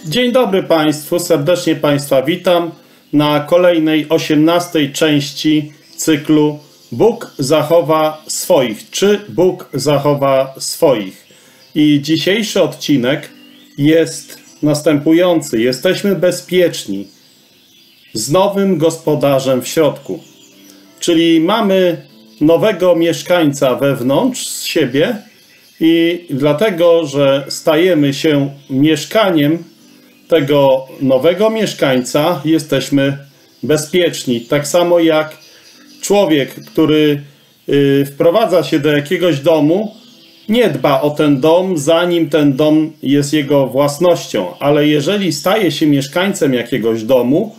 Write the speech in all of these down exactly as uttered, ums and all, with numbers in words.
Dzień dobry Państwu, serdecznie Państwa witam na kolejnej osiemnastej części cyklu Bóg zachowa swoich, czy Bóg zachowa swoich. I dzisiejszy odcinek jest następujący. Jesteśmy bezpieczni z nowym gospodarzem w środku. Czyli mamy nowego mieszkańca wewnątrz z siebie i dlatego, że stajemy się mieszkaniem tego nowego mieszkańca, jesteśmy bezpieczni. Tak samo jak człowiek, który yy, wprowadza się do jakiegoś domu, nie dba o ten dom, zanim ten dom jest jego własnością. Ale jeżeli staje się mieszkańcem jakiegoś domu,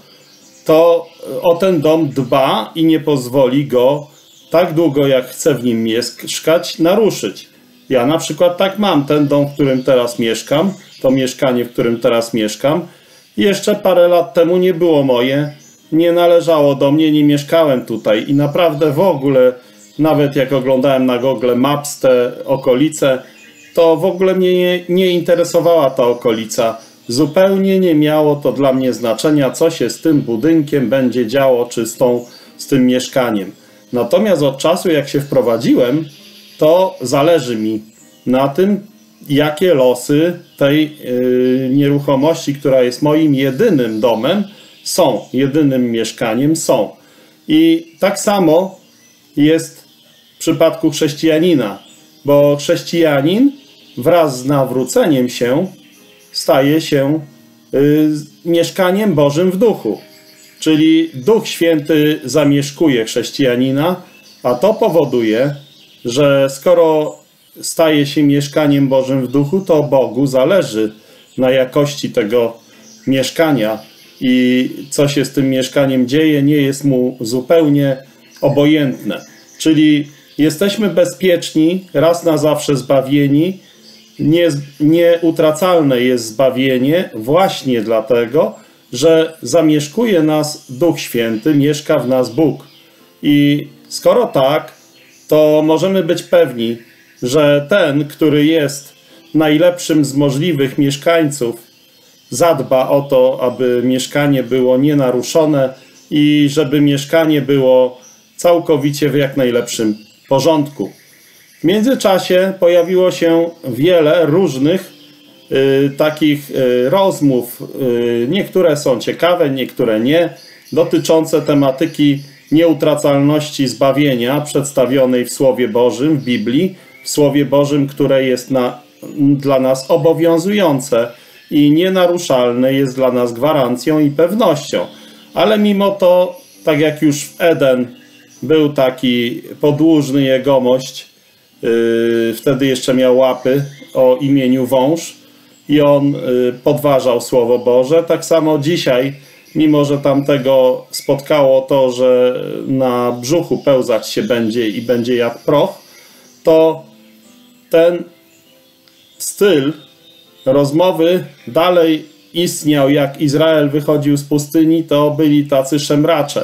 to o ten dom dba i nie pozwoli go tak długo, jak chce w nim mieszkać, naruszyć. Ja na przykład tak mam. Ten dom, w którym teraz mieszkam, to mieszkanie, w którym teraz mieszkam, jeszcze parę lat temu nie było moje, nie należało do mnie, nie mieszkałem tutaj i naprawdę w ogóle, nawet jak oglądałem na Google Maps te okolice, to w ogóle mnie nie, nie interesowała ta okolica. Zupełnie nie miało to dla mnie znaczenia, co się z tym budynkiem będzie działo, czy z, tą, z tym mieszkaniem. Natomiast od czasu, jak się wprowadziłem, to zależy mi na tym, jakie losy tej yy, nieruchomości, która jest moim jedynym domem, są, jedynym mieszkaniem są. I tak samo jest w przypadku chrześcijanina, bo chrześcijanin wraz z nawróceniem się staje się yy, mieszkaniem Bożym w duchu. Czyli Duch Święty zamieszkuje chrześcijanina, a to powoduje, że skoro staje się mieszkaniem Bożym w duchu, to Bogu zależy na jakości tego mieszkania i co się z tym mieszkaniem dzieje, nie jest mu zupełnie obojętne. Czyli jesteśmy bezpieczni, raz na zawsze zbawieni, nie, nieutracalne jest zbawienie właśnie dlatego, że zamieszkuje nas Duch Święty, mieszka w nas Bóg. I skoro tak, to możemy być pewni, że ten, który jest najlepszym z możliwych mieszkańców, zadba o to, aby mieszkanie było nienaruszone i żeby mieszkanie było całkowicie w jak najlepszym porządku. W międzyczasie pojawiło się wiele różnych y, takich y, rozmów. Y, niektóre są ciekawe, niektóre nie, dotyczące tematyki nieutracalności zbawienia przedstawionej w Słowie Bożym, w Biblii, w Słowie Bożym, które jest na, dla nas obowiązujące i nienaruszalne, jest dla nas gwarancją i pewnością. Ale mimo to, tak jak już w Eden był taki podłużny jegomość, yy, wtedy jeszcze miał łapy o imieniu wąż i on yy, podważał Słowo Boże, tak samo dzisiaj, mimo że tamtego spotkało to, że na brzuchu pełzać się będzie i będzie jak proch, to ten styl rozmowy dalej istniał. Jak Izrael wychodził z pustyni, to byli tacy szemracze.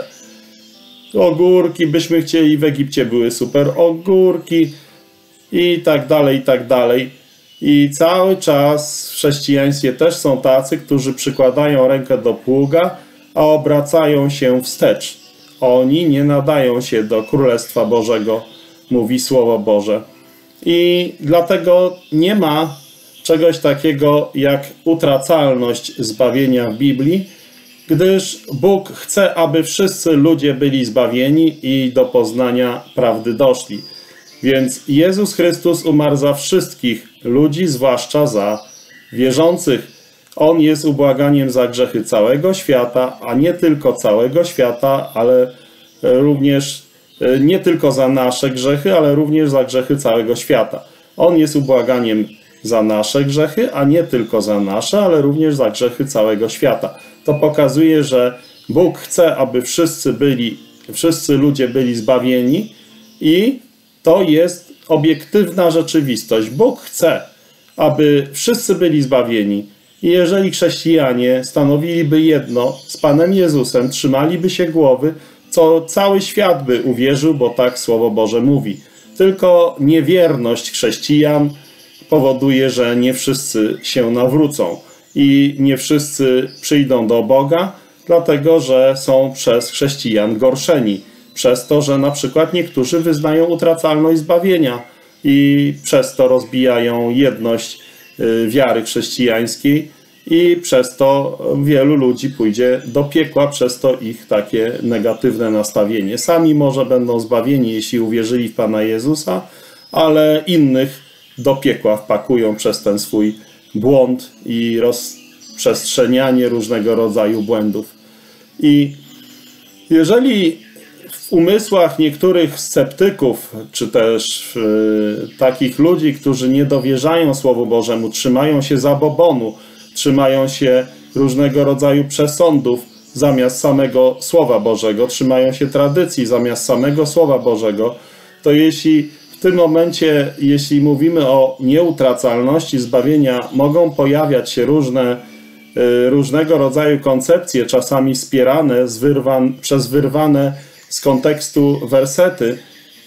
Ogórki byśmy chcieli, w Egipcie były super ogórki i tak dalej, i tak dalej. I cały czas w chrześcijaństwie też są tacy, którzy przykładają rękę do pługa, a obracają się wstecz. Oni nie nadają się do Królestwa Bożego, mówi Słowo Boże. I dlatego nie ma czegoś takiego jak utracalność zbawienia w Biblii, gdyż Bóg chce, aby wszyscy ludzie byli zbawieni i do poznania prawdy doszli. Więc Jezus Chrystus umarł za wszystkich ludzi, zwłaszcza za wierzących. On jest ubłaganiem za grzechy całego świata, a nie tylko całego świata, ale również nie tylko za nasze grzechy, ale również za grzechy całego świata. On jest ubłaganiem za nasze grzechy, a nie tylko za nasze, ale również za grzechy całego świata. To pokazuje, że Bóg chce, aby wszyscy byli, wszyscy ludzie byli zbawieni i to jest obiektywna rzeczywistość. Bóg chce, aby wszyscy byli zbawieni. I jeżeli chrześcijanie stanowiliby jedno z Panem Jezusem, trzymaliby się głowy, co cały świat by uwierzył, bo tak Słowo Boże mówi. Tylko niewierność chrześcijan powoduje, że nie wszyscy się nawrócą. i nie wszyscy przyjdą do Boga, dlatego że są przez chrześcijan gorszeni. Przez to, że na przykład niektórzy wyznają utracalność zbawienia i przez to rozbijają jedność wiary chrześcijańskiej i przez to wielu ludzi pójdzie do piekła, przez to ich takie negatywne nastawienie. Sami może będą zbawieni, jeśli uwierzyli w Pana Jezusa, ale innych do piekła wpakują przez ten swój błąd i rozprzestrzenianie różnego rodzaju błędów. I jeżeli w umysłach niektórych sceptyków, czy też yy, takich ludzi, którzy nie dowierzają Słowu Bożemu, trzymają się zabobonu, trzymają się różnego rodzaju przesądów zamiast samego Słowa Bożego, trzymają się tradycji zamiast samego Słowa Bożego, to jeśli w tym momencie, jeśli mówimy o nieutracalności zbawienia, mogą pojawiać się różne, yy, różnego rodzaju koncepcje, czasami wspierane z wyrwan, przez wyrwane z kontekstu wersety,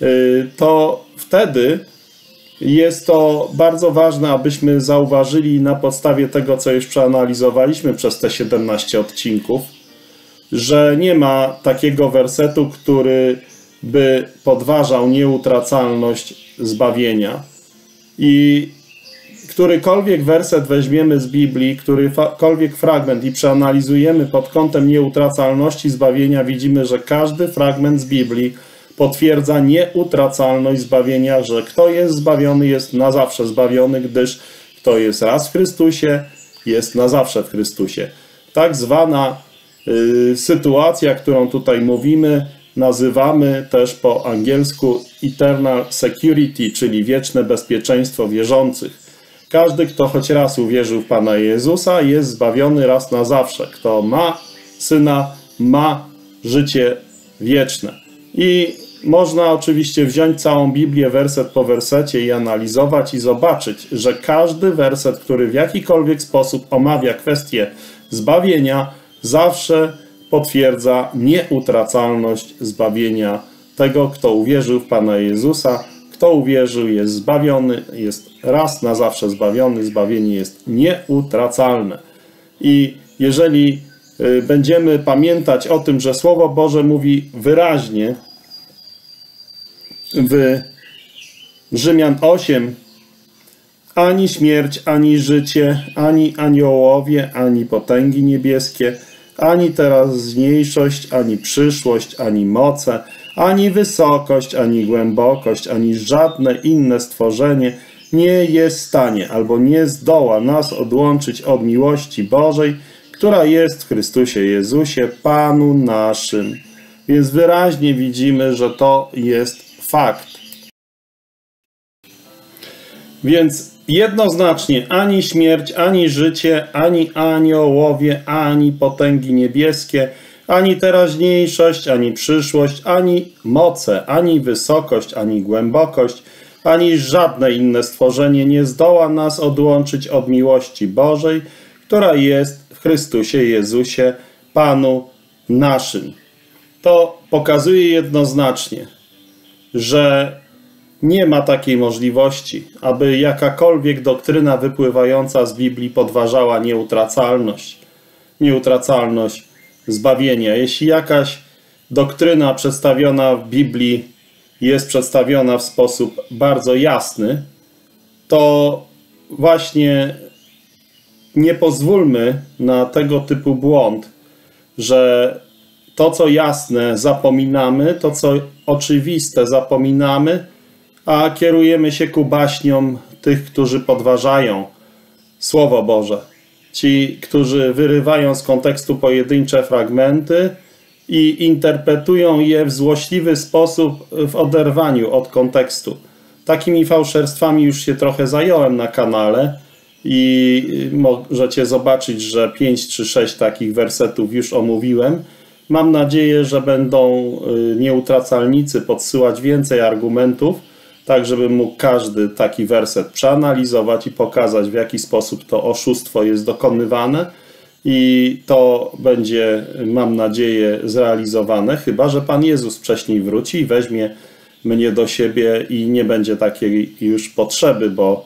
to wtedy jest to bardzo ważne, abyśmy zauważyli na podstawie tego, co już przeanalizowaliśmy przez te siedemnaście odcinków, że nie ma takiego wersetu, który by podważał nieutracalność zbawienia. I którykolwiek werset weźmiemy z Biblii, którykolwiek fragment i przeanalizujemy pod kątem nieutracalności zbawienia, widzimy, że każdy fragment z Biblii potwierdza nieutracalność zbawienia, że kto jest zbawiony, jest na zawsze zbawiony, gdyż kto jest raz w Chrystusie, jest na zawsze w Chrystusie. Tak zwana y, sytuacja, którą tutaj mówimy, nazywamy też po angielsku Eternal Security, czyli wieczne bezpieczeństwo wierzących. Każdy, kto choć raz uwierzył w Pana Jezusa, jest zbawiony raz na zawsze. Kto ma Syna, ma życie wieczne. I można oczywiście wziąć całą Biblię werset po wersecie i analizować i zobaczyć, że każdy werset, który w jakikolwiek sposób omawia kwestię zbawienia, zawsze potwierdza nieutracalność zbawienia tego, kto uwierzył w Pana Jezusa. Kto uwierzył, jest zbawiony, jest raz na zawsze zbawiony, zbawienie jest nieutracalne. I jeżeli będziemy pamiętać o tym, że Słowo Boże mówi wyraźnie w Rzymian osiem, ani śmierć, ani życie, ani aniołowie, ani potęgi niebieskie, ani teraźniejszość, ani przyszłość, ani moce, ani wysokość, ani głębokość, ani żadne inne stworzenie nie jest w stanie albo nie zdoła nas odłączyć od miłości Bożej, która jest w Chrystusie Jezusie, Panu naszym. Więc wyraźnie widzimy, że to jest fakt. Więc jednoznacznie ani śmierć, ani życie, ani aniołowie, ani potęgi niebieskie, ani teraźniejszość, ani przyszłość, ani moce, ani wysokość, ani głębokość, ani żadne inne stworzenie nie zdoła nas odłączyć od miłości Bożej, która jest w Chrystusie Jezusie, Panu naszym. To pokazuje jednoznacznie, że nie ma takiej możliwości, aby jakakolwiek doktryna wypływająca z Biblii podważała nieutracalność. Nieutracalność zbawienia. Jeśli jakaś doktryna przedstawiona w Biblii jest przedstawiona w sposób bardzo jasny, to właśnie nie pozwólmy na tego typu błąd, że to, co jasne, zapominamy, to, co oczywiste, zapominamy, a kierujemy się ku baśniom tych, którzy podważają Słowo Boże. Ci, którzy wyrywają z kontekstu pojedyncze fragmenty i interpretują je w złośliwy sposób w oderwaniu od kontekstu. Takimi fałszerstwami już się trochę zająłem na kanale i możecie zobaczyć, że pięć czy sześć takich wersetów już omówiłem. Mam nadzieję, że będą nieutracalnicy podsyłać więcej argumentów, tak żeby mógł każdy taki werset przeanalizować i pokazać, w jaki sposób to oszustwo jest dokonywane. I to będzie, mam nadzieję, zrealizowane, chyba że Pan Jezus wcześniej wróci i weźmie mnie do siebie i nie będzie takiej już potrzeby, bo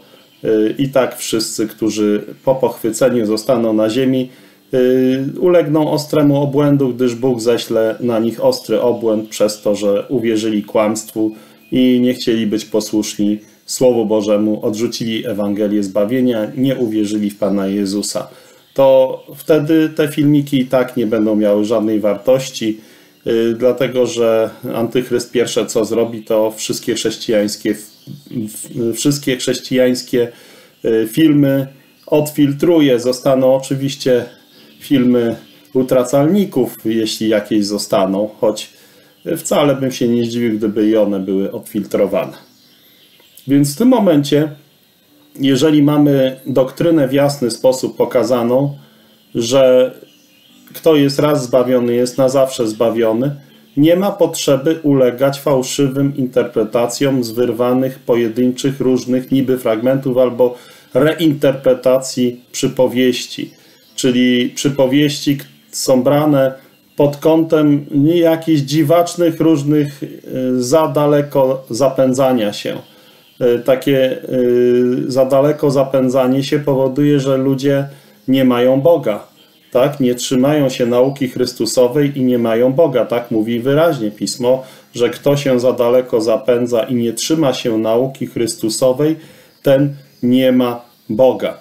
i tak wszyscy, którzy po pochwyceniu zostaną na ziemi, ulegną ostremu obłędu, gdyż Bóg ześle na nich ostry obłęd przez to, że uwierzyli kłamstwu i nie chcieli być posłuszni Słowu Bożemu, odrzucili Ewangelię zbawienia, nie uwierzyli w Pana Jezusa. To wtedy te filmiki i tak nie będą miały żadnej wartości, yy, dlatego że Antychryst pierwsze co zrobi, to wszystkie chrześcijańskie, wszystkie chrześcijańskie yy, filmy odfiltruje. Zostaną oczywiście filmy utracalników, jeśli jakieś zostaną, choć wcale bym się nie zdziwił, gdyby i one były odfiltrowane. Więc w tym momencie, jeżeli mamy doktrynę w jasny sposób pokazaną, że kto jest raz zbawiony, jest na zawsze zbawiony, nie ma potrzeby ulegać fałszywym interpretacjom z wyrwanych, pojedynczych, różnych niby fragmentów albo reinterpretacji przypowieści. Czyli przypowieści są brane pod kątem nie jakichś dziwacznych, różnych za daleko zapędzania się. Takie za daleko zapędzanie się powoduje, że ludzie nie mają Boga. Tak? Nie trzymają się nauki Chrystusowej i nie mają Boga. Tak mówi wyraźnie Pismo, że kto się za daleko zapędza i nie trzyma się nauki Chrystusowej, ten nie ma Boga.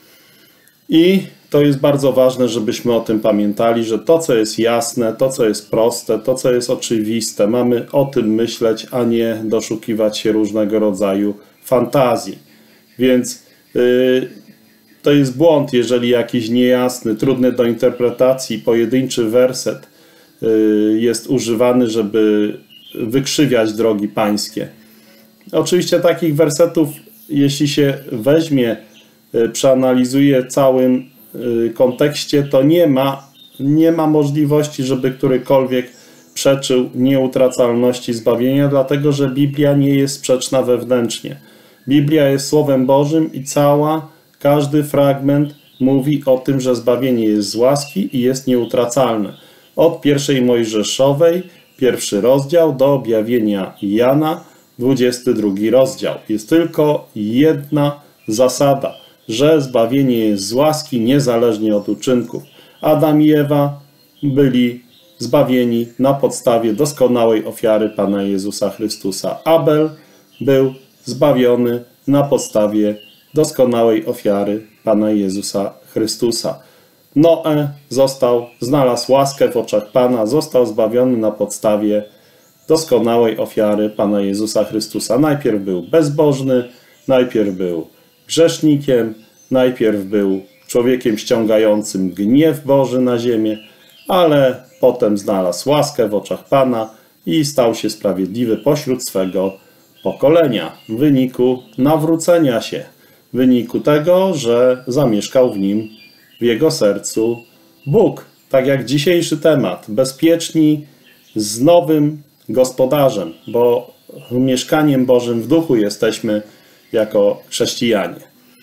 I to jest bardzo ważne, żebyśmy o tym pamiętali, że to, co jest jasne, to, co jest proste, to, co jest oczywiste, mamy o tym myśleć, a nie doszukiwać się różnego rodzaju fantazji. Więc yy, to jest błąd, jeżeli jakiś niejasny, trudny do interpretacji, pojedynczy werset yy, jest używany, żeby wykrzywiać drogi pańskie. Oczywiście takich wersetów, jeśli się weźmie, yy, przeanalizuje całym kontekście, to nie ma, nie ma możliwości, żeby którykolwiek przeczył nieutracalności zbawienia, dlatego że Biblia nie jest sprzeczna wewnętrznie. Biblia jest Słowem Bożym i cała, każdy fragment mówi o tym, że zbawienie jest z łaski i jest nieutracalne. Od pierwszej Mojżeszowej, pierwszy rozdział, do objawienia Jana, dwudziesty drugi rozdział. Jest tylko jedna zasada, że zbawienie jest z łaski niezależnie od uczynków. Adam i Ewa byli zbawieni na podstawie doskonałej ofiary Pana Jezusa Chrystusa. Abel był zbawiony na podstawie doskonałej ofiary Pana Jezusa Chrystusa. Noe został, znalazł łaskę w oczach Pana, został zbawiony na podstawie doskonałej ofiary Pana Jezusa Chrystusa. Najpierw był bezbożny, najpierw był grzesznikiem, najpierw był człowiekiem ściągającym gniew Boży na ziemię, ale potem znalazł łaskę w oczach Pana i stał się sprawiedliwy pośród swego pokolenia w wyniku nawrócenia się, w wyniku tego, że zamieszkał w nim, w jego sercu Bóg. Tak jak dzisiejszy temat, bezpieczni z nowym gospodarzem, bo mieszkaniem Bożym w duchu jesteśmy jako chrześcijanie.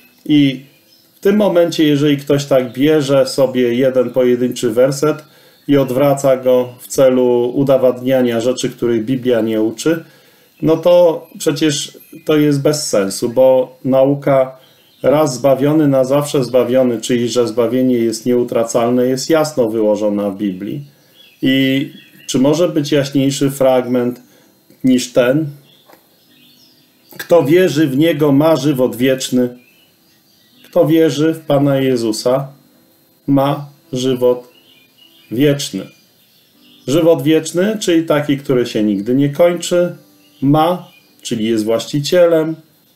I w tym momencie, jeżeli ktoś tak bierze sobie jeden pojedynczy werset i odwraca go w celu udowadniania rzeczy, których Biblia nie uczy, no to przecież to jest bez sensu, bo nauka raz zbawiony, na zawsze zbawiony, czyli że zbawienie jest nieutracalne, jest jasno wyłożona w Biblii. I czy może być jaśniejszy fragment niż ten? Kto wierzy w Niego, ma żywot wieczny. Kto wierzy w Pana Jezusa, ma żywot wieczny. Żywot wieczny, czyli taki, który się nigdy nie kończy, ma, czyli jest właścicielem.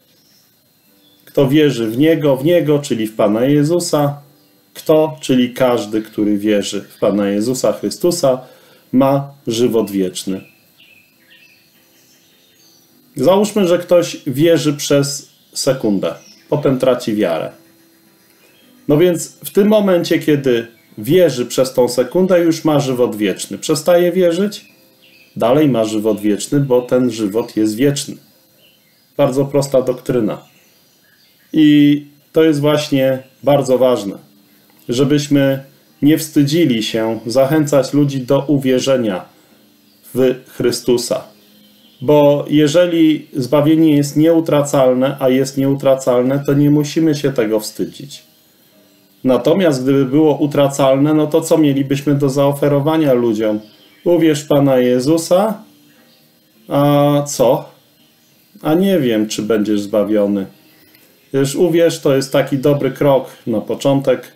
Kto wierzy w Niego, w Niego, czyli w Pana Jezusa. Kto, czyli każdy, który wierzy w Pana Jezusa Chrystusa, ma żywot wieczny. Załóżmy, że ktoś wierzy przez sekundę, potem traci wiarę. No więc w tym momencie, kiedy wierzy przez tą sekundę, już ma żywot wieczny. Przestaje wierzyć, dalej ma żywot wieczny, bo ten żywot jest wieczny. Bardzo prosta doktryna. I to jest właśnie bardzo ważne, żebyśmy nie wstydzili się zachęcać ludzi do uwierzenia w Chrystusa. Bo jeżeli zbawienie jest nieutracalne, a jest nieutracalne, to nie musimy się tego wstydzić. Natomiast gdyby było utracalne, no to co mielibyśmy do zaoferowania ludziom? Uwierz w Pana Jezusa, a co? A nie wiem, czy będziesz zbawiony. Już uwierz, to jest taki dobry krok na początek.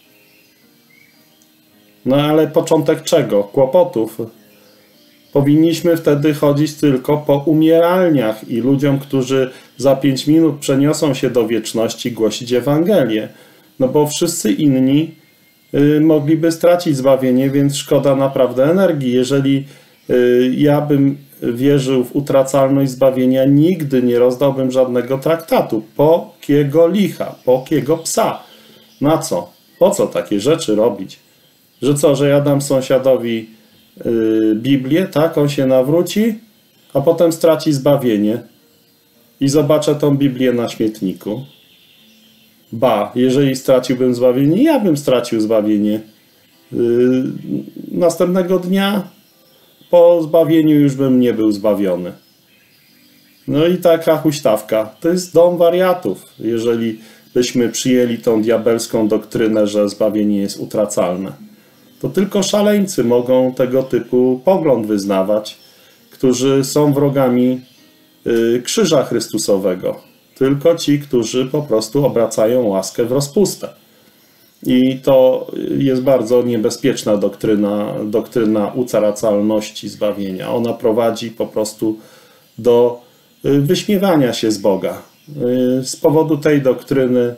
No ale początek czego? Kłopotów. Powinniśmy wtedy chodzić tylko po umieralniach i ludziom, którzy za pięć minut przeniosą się do wieczności, głosić Ewangelię. No bo wszyscy inni y, mogliby stracić zbawienie, więc szkoda naprawdę energii. Jeżeli y, ja bym wierzył w utracalność zbawienia, nigdy nie rozdałbym żadnego traktatu. Po kiego licha, po kiego psa. Na co? Po co takie rzeczy robić? Że co, że ja dam sąsiadowi yy, Biblię, tak? On się nawróci, a potem straci zbawienie i zobaczę tą Biblię na śmietniku. Ba, jeżeli straciłbym zbawienie, ja bym stracił zbawienie. Yy, następnego dnia po zbawieniu już bym nie był zbawiony. No i taka huśtawka. To jest dom wariatów, jeżeli byśmy przyjęli tą diabelską doktrynę, że zbawienie jest utracalne. To tylko szaleńcy mogą tego typu pogląd wyznawać, którzy są wrogami yy, krzyża Chrystusowego. Tylko ci, którzy po prostu obracają łaskę w rozpustę. I to jest bardzo niebezpieczna doktryna, doktryna utracalności zbawienia. Ona prowadzi po prostu do wyśmiewania się z Boga. Z powodu tej doktryny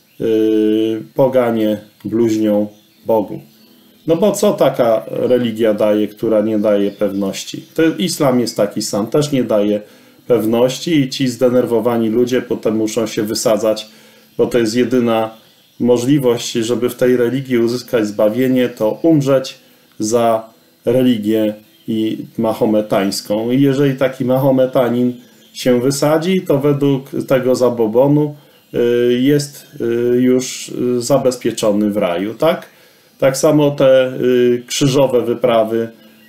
poganie bluźnią Bogu. No bo co taka religia daje, która nie daje pewności? To islam jest taki sam, też nie daje pewności i ci zdenerwowani ludzie potem muszą się wysadzać, bo to jest jedyna możliwość, żeby w tej religii uzyskać zbawienie, to umrzeć za religię i mahometańską. I jeżeli taki mahometanin się wysadzi, to według tego zabobonu jest już zabezpieczony w raju, tak? Tak samo te krzyżowe wyprawy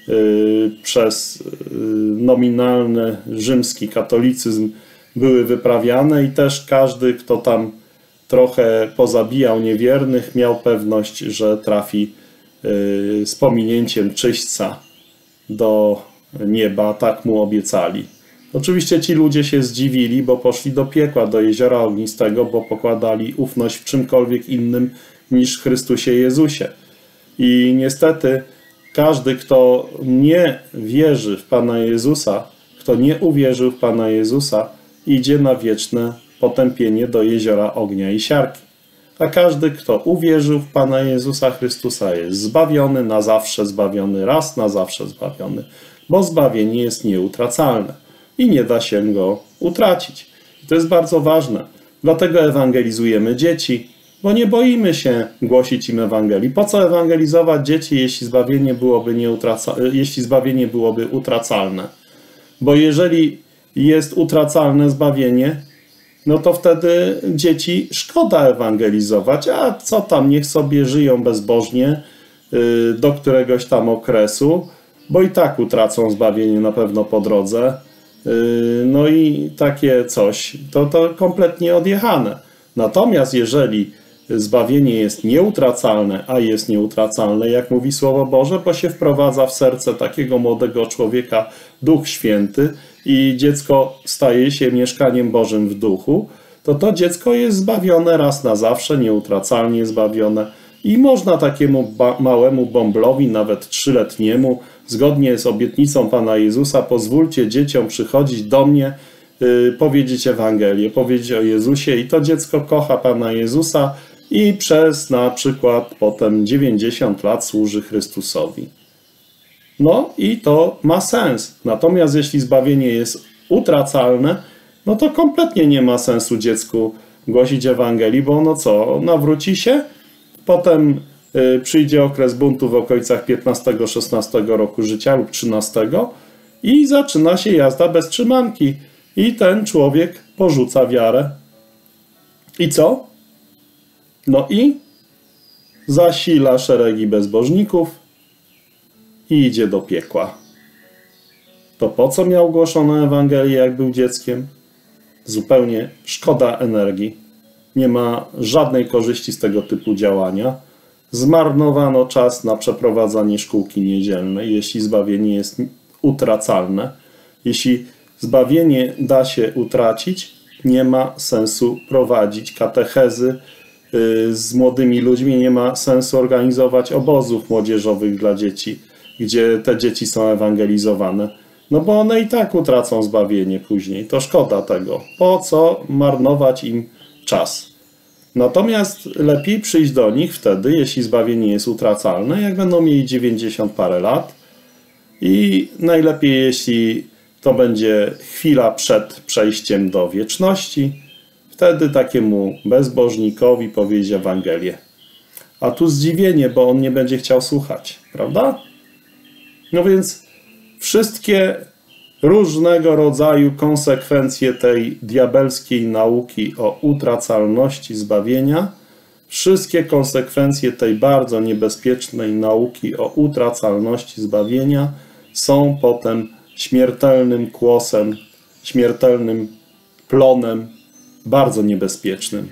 przez nominalny rzymski katolicyzm były wyprawiane i też każdy, kto tam trochę pozabijał niewiernych, miał pewność, że trafi z pominięciem czyśćca do nieba, tak mu obiecali. Oczywiście ci ludzie się zdziwili, bo poszli do piekła, do jeziora ognistego, bo pokładali ufność w czymkolwiek innym niż w Chrystusie Jezusie. I niestety każdy, kto nie wierzy w Pana Jezusa, kto nie uwierzył w Pana Jezusa, idzie na wieczne potępienie do jeziora ognia i siarki. A każdy, kto uwierzył w Pana Jezusa Chrystusa, jest zbawiony, na zawsze zbawiony, raz na zawsze zbawiony, bo zbawienie jest nieutracalne i nie da się go utracić. I to jest bardzo ważne. Dlatego ewangelizujemy dzieci, bo nie boimy się głosić im Ewangelii. Po co ewangelizować dzieci, jeśli zbawienie byłoby, nieutraca... jeśli zbawienie byłoby utracalne? Bo jeżeli jest utracalne zbawienie, no to wtedy dzieci szkoda ewangelizować, a co tam, niech sobie żyją bezbożnie yy, do któregoś tam okresu, bo i tak utracą zbawienie na pewno po drodze. Yy, no i takie coś, to, to kompletnie odjechane. Natomiast jeżeli zbawienie jest nieutracalne, a jest nieutracalne, jak mówi Słowo Boże, bo się wprowadza w serce takiego młodego człowieka Duch Święty i dziecko staje się mieszkaniem Bożym w duchu, to to dziecko jest zbawione raz na zawsze, nieutracalnie zbawione i można takiemu małemu bąblowi, nawet trzyletniemu, zgodnie z obietnicą Pana Jezusa, pozwólcie dzieciom przychodzić do mnie, yy, powiedzieć Ewangelię, powiedzieć o Jezusie i to dziecko kocha Pana Jezusa i przez na przykład potem dziewięćdziesiąt lat służy Chrystusowi. No i to ma sens. Natomiast jeśli zbawienie jest utracalne, no to kompletnie nie ma sensu dziecku głosić Ewangelii, bo ono co? Nawróci się, potem y, przyjdzie okres buntu w okolicach piętnastego szesnastego roku życia lub trzynastego i zaczyna się jazda bez trzymanki. I ten człowiek porzuca wiarę. I co? No i zasila szeregi bezbożników i idzie do piekła. to po co miał głoszoną Ewangelię, jak był dzieckiem? Zupełnie szkoda energii. Nie ma żadnej korzyści z tego typu działania. Zmarnowano czas na przeprowadzanie szkółki niedzielnej, jeśli zbawienie jest utracalne. Jeśli zbawienie da się utracić, nie ma sensu prowadzić katechezy z młodymi ludźmi, nie ma sensu organizować obozów młodzieżowych dla dzieci, gdzie te dzieci są ewangelizowane. No bo one i tak utracą zbawienie później. To szkoda tego. Po co marnować im czas? Natomiast lepiej przyjść do nich wtedy, jeśli zbawienie jest utracalne, jak będą mieli dziewięćdziesiąt parę lat. I najlepiej, jeśli to będzie chwila przed przejściem do wieczności, wtedy takiemu bezbożnikowi powiedzieć Ewangelię. A tu zdziwienie, bo on nie będzie chciał słuchać, prawda? No więc wszystkie różnego rodzaju konsekwencje tej diabelskiej nauki o utracalności zbawienia, wszystkie konsekwencje tej bardzo niebezpiecznej nauki o utracalności zbawienia są potem śmiertelnym kłosem, śmiertelnym plonem, bardzo niebezpiecznym.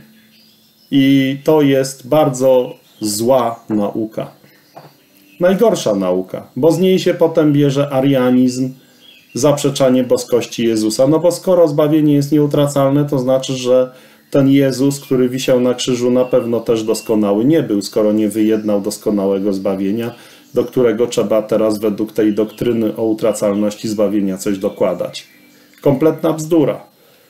I to jest bardzo zła nauka. Najgorsza nauka, bo z niej się potem bierze arianizm, zaprzeczanie boskości Jezusa. No bo skoro zbawienie jest nieutracalne, to znaczy, że ten Jezus, który wisiał na krzyżu, na pewno też doskonały nie był, skoro nie wyjednał doskonałego zbawienia, do którego trzeba teraz według tej doktryny o utracalności zbawienia coś dokładać. Kompletna bzdura.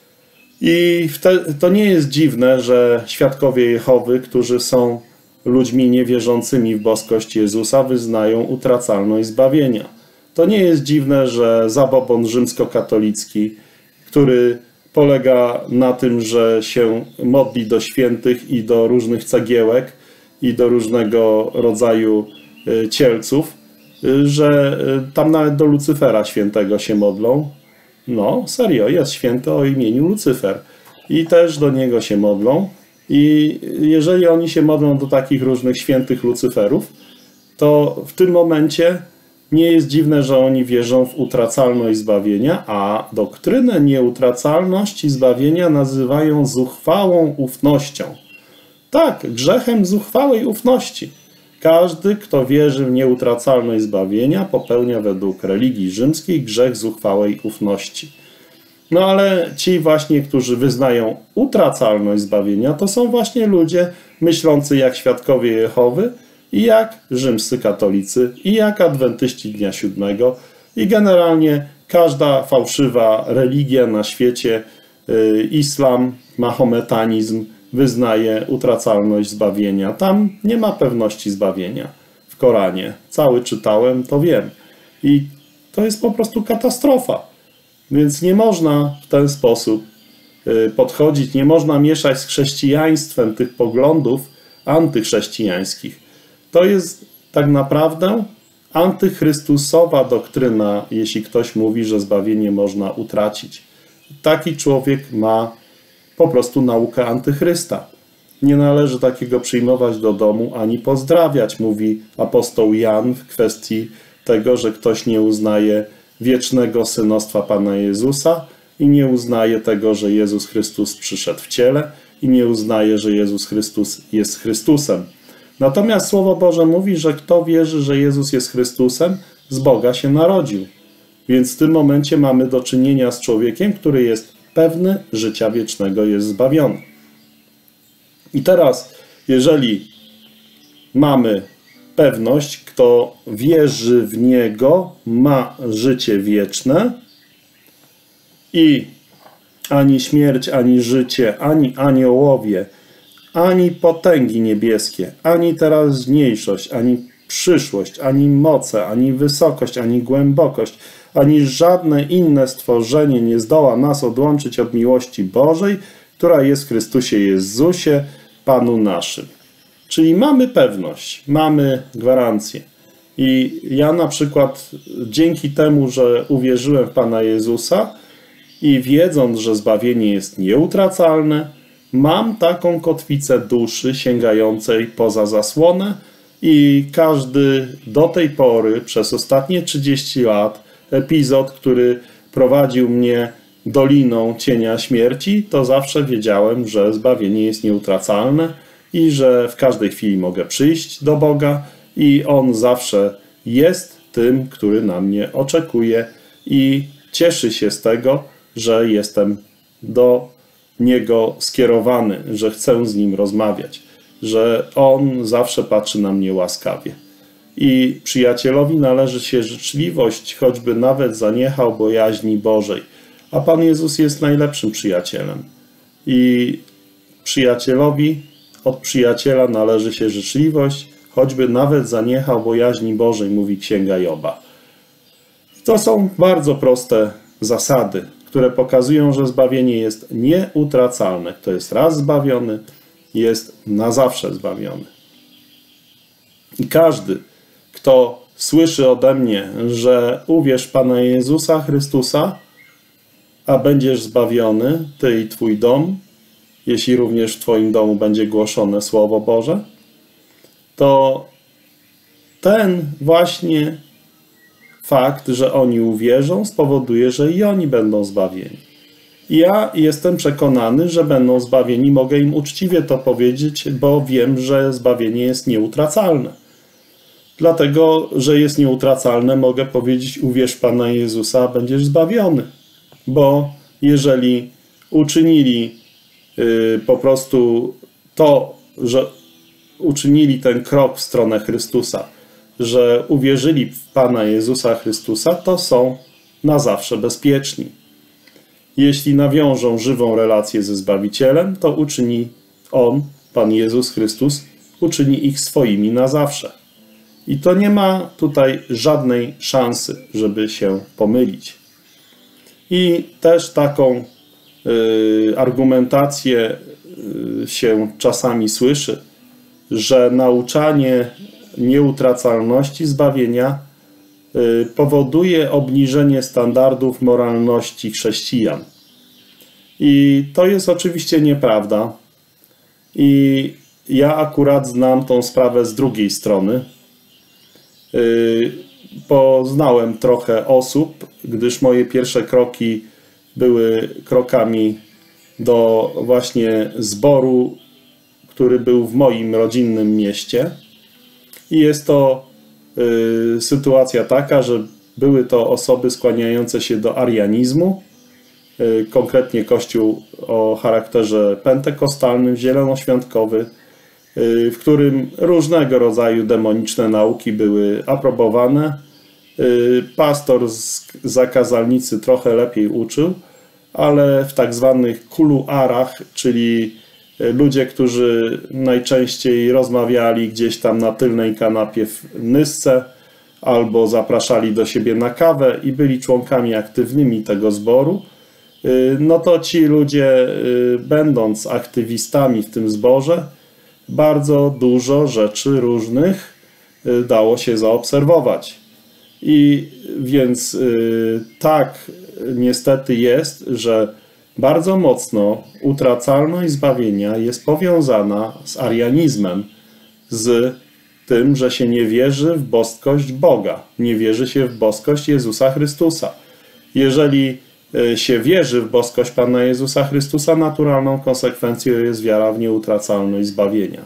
I to nie jest dziwne, że świadkowie Jehowy, którzy są ludźmi niewierzącymi w boskość Jezusa, wyznają utracalność zbawienia. To nie jest dziwne, że zabobon rzymskokatolicki, który polega na tym, że się modli do świętych i do różnych cegiełek i do różnego rodzaju cielców, że tam nawet do Lucyfera świętego się modlą. No, serio, jest święty o imieniu Lucyfer. I też do niego się modlą. I jeżeli oni się modlą do takich różnych świętych Lucyferów, to w tym momencie nie jest dziwne, że oni wierzą w utracalność zbawienia, a doktrynę nieutracalności zbawienia nazywają zuchwałą ufnością. Tak, grzechem zuchwałej ufności. Każdy, kto wierzy w nieutracalność zbawienia, popełnia według religii rzymskiej grzech zuchwałej ufności. No ale ci właśnie, którzy wyznają utracalność zbawienia, to są właśnie ludzie myślący jak świadkowie Jehowy i jak rzymscy katolicy i jak adwentyści dnia siódmego i generalnie każda fałszywa religia na świecie, yy, islam, mahometanizm, wyznaje utracalność zbawienia. Tam nie ma pewności zbawienia w Koranie. Cały czytałem, to wiem. I to jest po prostu katastrofa. Więc nie można w ten sposób podchodzić, nie można mieszać z chrześcijaństwem tych poglądów antychrześcijańskich. To jest tak naprawdę antychrystusowa doktryna, jeśli ktoś mówi, że zbawienie można utracić. Taki człowiek ma po prostu naukę antychrysta. Nie należy takiego przyjmować do domu ani pozdrawiać, mówi apostoł Jan w kwestii tego, że ktoś nie uznaje wiecznego synostwa Pana Jezusa i nie uznaje tego, że Jezus Chrystus przyszedł w ciele i nie uznaje, że Jezus Chrystus jest Chrystusem. Natomiast Słowo Boże mówi, że kto wierzy, że Jezus jest Chrystusem, z Boga się narodził. Więc w tym momencie mamy do czynienia z człowiekiem, który jest pewny życia wiecznego, jest zbawiony. I teraz, jeżeli mamy pewność, kto wierzy w Niego, ma życie wieczne i ani śmierć, ani życie, ani aniołowie, ani potęgi niebieskie, ani teraźniejszość, ani przyszłość, ani moce, ani wysokość, ani głębokość, ani żadne inne stworzenie nie zdoła nas odłączyć od miłości Bożej, która jest w Chrystusie Jezusie, Panu naszym. Czyli mamy pewność, mamy gwarancję. I ja na przykład dzięki temu, że uwierzyłem w Pana Jezusa i wiedząc, że zbawienie jest nieutracalne, mam taką kotwicę duszy sięgającej poza zasłonę i każdy do tej pory przez ostatnie trzydzieści lat epizod, który prowadził mnie doliną cienia śmierci, to zawsze wiedziałem, że zbawienie jest nieutracalne i że w każdej chwili mogę przyjść do Boga i On zawsze jest tym, który na mnie oczekuje i cieszy się z tego, że jestem do Niego skierowany, że chcę z Nim rozmawiać, że On zawsze patrzy na mnie łaskawie. I przyjacielowi należy się życzliwość, choćby nawet zaniechał bojaźni Bożej. A Pan Jezus jest najlepszym przyjacielem. I przyjacielowi od przyjaciela należy się życzliwość, choćby nawet zaniechał bojaźni Bożej, mówi Księga Joba. To są bardzo proste zasady, które pokazują, że zbawienie jest nieutracalne. Kto jest raz zbawiony, jest na zawsze zbawiony. I każdy, kto słyszy ode mnie, że uwierz Pana Jezusa Chrystusa, a będziesz zbawiony, ty i twój dom, jeśli również w twoim domu będzie głoszone Słowo Boże, to ten właśnie fakt, że oni uwierzą, spowoduje, że i oni będą zbawieni. Ja jestem przekonany, że będą zbawieni, mogę im uczciwie to powiedzieć, bo wiem, że zbawienie jest nieutracalne. Dlatego, że jest nieutracalne, mogę powiedzieć, uwierz Pana Jezusa, będziesz zbawiony. Bo jeżeli uczynili yy, po prostu to, że uczynili ten krok w stronę Chrystusa, że uwierzyli w Pana Jezusa Chrystusa, to są na zawsze bezpieczni. Jeśli nawiążą żywą relację ze Zbawicielem, to uczyni On, Pan Jezus Chrystus, uczyni ich swoimi na zawsze. I to nie ma tutaj żadnej szansy, żeby się pomylić. I też taką y, argumentację y, się czasami słyszy, że nauczanie nieutracalności zbawienia y, powoduje obniżenie standardów moralności chrześcijan. I to jest oczywiście nieprawda. I ja akurat znam tą sprawę z drugiej strony. Y, Poznałem trochę osób, gdyż moje pierwsze kroki były krokami do właśnie zboru, który był w moim rodzinnym mieście. I jest to y, sytuacja taka, że były to osoby skłaniające się do arianizmu, y, konkretnie kościół o charakterze pentekostalnym, zielonoświątkowy, w którym różnego rodzaju demoniczne nauki były aprobowane. Pastor z zakazalnicy trochę lepiej uczył, ale w tak zwanych kuluarach, czyli ludzie, którzy najczęściej rozmawiali gdzieś tam na tylnej kanapie w Nysce albo zapraszali do siebie na kawę i byli członkami aktywnymi tego zboru, no to ci ludzie, będąc aktywistami w tym zborze, bardzo dużo rzeczy różnych dało się zaobserwować. I więc tak niestety jest, że bardzo mocno utracalność zbawienia jest powiązana z arianizmem, z tym, że się nie wierzy w boskość Boga, nie wierzy się w boskość Jezusa Chrystusa. Jeżeli się wierzy w boskość Pana Jezusa Chrystusa, naturalną konsekwencją jest wiara w nieutracalność zbawienia.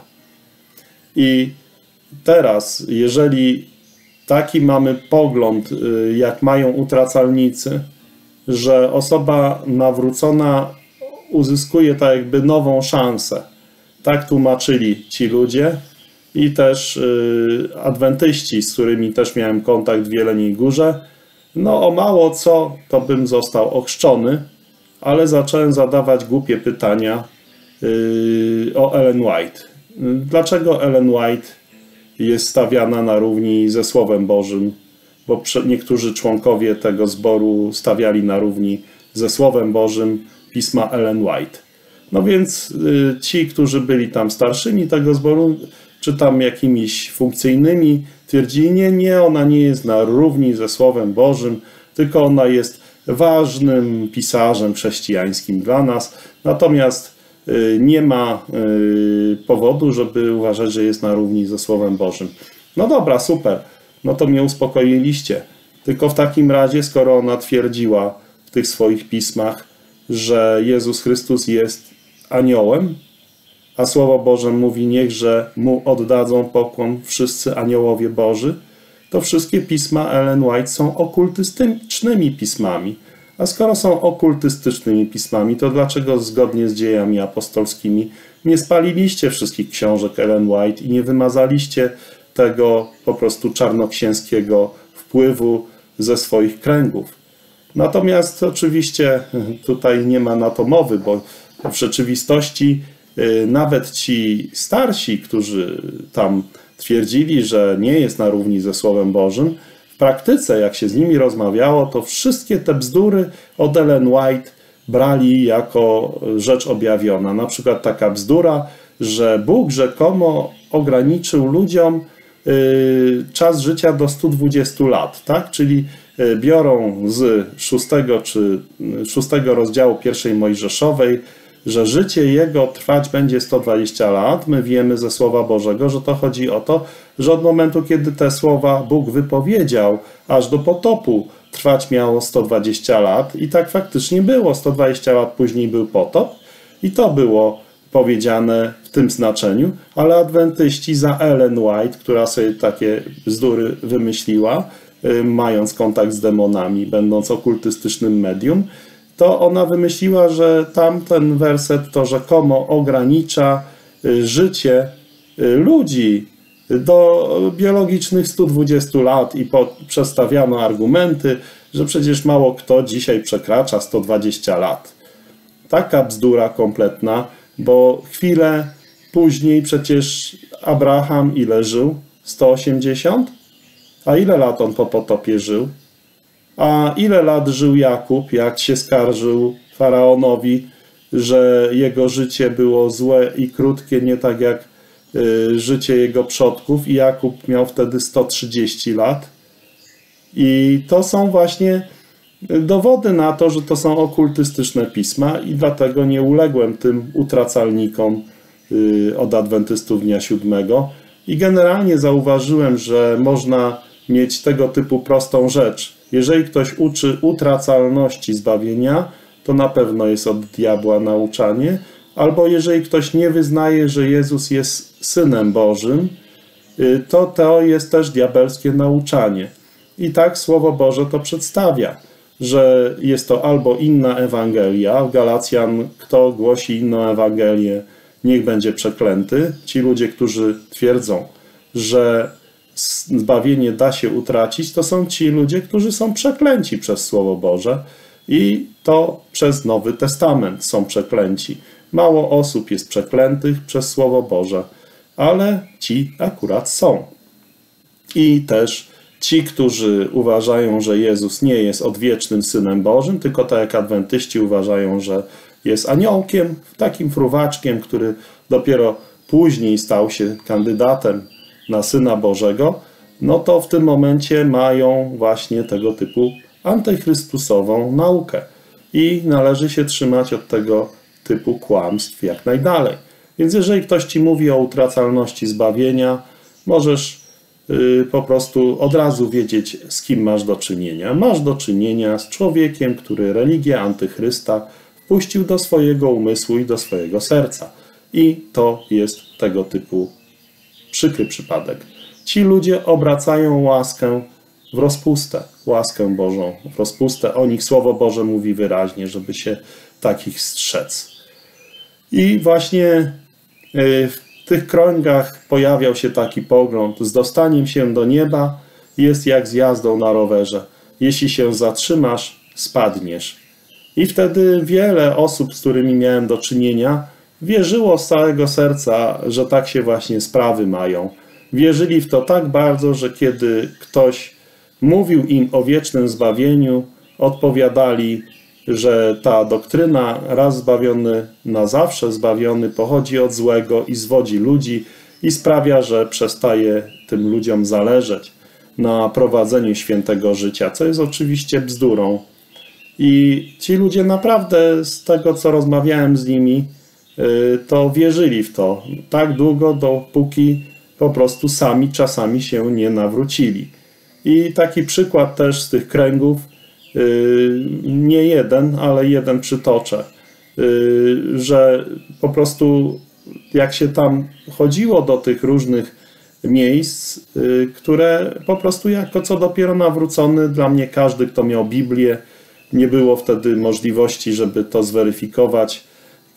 I teraz, jeżeli taki mamy pogląd, jak mają utracalnicy, że osoba nawrócona uzyskuje tak jakby nową szansę, tak tłumaczyli ci ludzie i też adwentyści, z którymi też miałem kontakt w Jeleniej Górze, no o mało co, to bym został ochrzczony, ale zacząłem zadawać głupie pytania yy, o Ellen White. Dlaczego Ellen White jest stawiana na równi ze Słowem Bożym? Bo niektórzy członkowie tego zboru stawiali na równi ze Słowem Bożym pisma Ellen White. No więc yy, ci, którzy byli tam starszymi tego zboru, czy tam jakimiś funkcyjnymi, twierdzili, nie, nie, ona nie jest na równi ze Słowem Bożym, tylko ona jest ważnym pisarzem chrześcijańskim dla nas, natomiast y, nie ma y, powodu, żeby uważać, że jest na równi ze Słowem Bożym. No dobra, super, no to mnie uspokoiliście, Tylko w takim razie, skoro ona twierdziła w tych swoich pismach, że Jezus Chrystus jest aniołem, a Słowo Boże mówi, niechże Mu oddadzą pokłon wszyscy aniołowie Boży, to wszystkie pisma Ellen White są okultystycznymi pismami. A skoro są okultystycznymi pismami, to dlaczego zgodnie z dziejami apostolskimi nie spaliliście wszystkich książek Ellen White i nie wymazaliście tego po prostu czarnoksięskiego wpływu ze swoich kręgów? Natomiast oczywiście tutaj nie ma na to mowy, bo w rzeczywistości nawet ci starsi, którzy tam twierdzili, że nie jest na równi ze Słowem Bożym, w praktyce, jak się z nimi rozmawiało, to wszystkie te bzdury od Ellen White brali jako rzecz objawiona. Na przykład taka bzdura, że Bóg rzekomo ograniczył ludziom y, czas życia do stu dwudziestu lat, tak? Czyli y, biorą z szóstego czy szóstego rozdziału pierwszej Mojżeszowej, że życie jego trwać będzie sto dwadzieścia lat. My wiemy ze Słowa Bożego, że to chodzi o to, że od momentu, kiedy te słowa Bóg wypowiedział, aż do potopu trwać miało sto dwadzieścia lat. I tak faktycznie było. sto dwadzieścia lat później był potop i to było powiedziane w tym znaczeniu, ale adwentyści za Ellen White, która sobie takie bzdury wymyśliła, mając kontakt z demonami, będąc okultystycznym medium, to ona wymyśliła, że tamten werset to rzekomo ogranicza życie ludzi do biologicznych stu dwudziestu lat i po, przedstawiano argumenty, że przecież mało kto dzisiaj przekracza sto dwadzieścia lat. Taka bzdura kompletna, bo chwilę później przecież Abraham ile żył? sto osiemdziesiąt? A ile lat on po potopie żył? A ile lat żył Jakub, jak się skarżył faraonowi, że jego życie było złe i krótkie, nie tak jak y, życie jego przodków, i Jakub miał wtedy sto trzydzieści lat. I to są właśnie dowody na to, że to są okultystyczne pisma i dlatego nie uległem tym utracalnikom y, od adwentystów dnia siódmego. I generalnie zauważyłem, że można mieć tego typu prostą rzecz. Jeżeli ktoś uczy utracalności zbawienia, to na pewno jest od diabła nauczanie. Albo jeżeli ktoś nie wyznaje, że Jezus jest Synem Bożym, to to jest też diabelskie nauczanie. I tak Słowo Boże to przedstawia, że jest to albo inna Ewangelia. W Galacjan, kto głosi inną Ewangelię, niech będzie przeklęty. Ci ludzie, którzy twierdzą, że zbawienie da się utracić, to są ci ludzie, którzy są przeklęci przez Słowo Boże i to przez Nowy Testament są przeklęci. Mało osób jest przeklętych przez Słowo Boże, ale ci akurat są. I też ci, którzy uważają, że Jezus nie jest odwiecznym Synem Bożym, tylko tak jak adwentyści uważają, że jest aniołkiem, takim fruwaczkiem, który dopiero później stał się kandydatem na Syna Bożego, no to w tym momencie mają właśnie tego typu antychrystusową naukę. I należy się trzymać od tego typu kłamstw jak najdalej. Więc jeżeli ktoś ci mówi o utracalności zbawienia, możesz yy, po prostu od razu wiedzieć, z kim masz do czynienia. Masz do czynienia z człowiekiem, który religię antychrysta wpuścił do swojego umysłu i do swojego serca. I to jest tego typu przykry przypadek. Ci ludzie obracają łaskę w rozpustę, łaskę Bożą w rozpustę. O nich Słowo Boże mówi wyraźnie, żeby się takich strzec. I właśnie w tych kręgach pojawiał się taki pogląd: z dostaniem się do nieba jest jak z jazdą na rowerze. Jeśli się zatrzymasz, spadniesz. I wtedy wiele osób, z którymi miałem do czynienia, wierzyło z całego serca, że tak się właśnie sprawy mają. Wierzyli w to tak bardzo, że kiedy ktoś mówił im o wiecznym zbawieniu, odpowiadali, że ta doktryna raz zbawiony, na zawsze zbawiony pochodzi od złego i zwodzi ludzi i sprawia, że przestaje tym ludziom zależeć na prowadzeniu świętego życia, co jest oczywiście bzdurą. I ci ludzie naprawdę, z tego co rozmawiałem z nimi, to wierzyli w to tak długo, dopóki po prostu sami czasami się nie nawrócili. I taki przykład też z tych kręgów, nie jeden, ale jeden przytoczę, że po prostu jak się tam chodziło do tych różnych miejsc, które po prostu jako co dopiero nawrócony, dla mnie każdy, kto miał Biblię, nie było wtedy możliwości, żeby to zweryfikować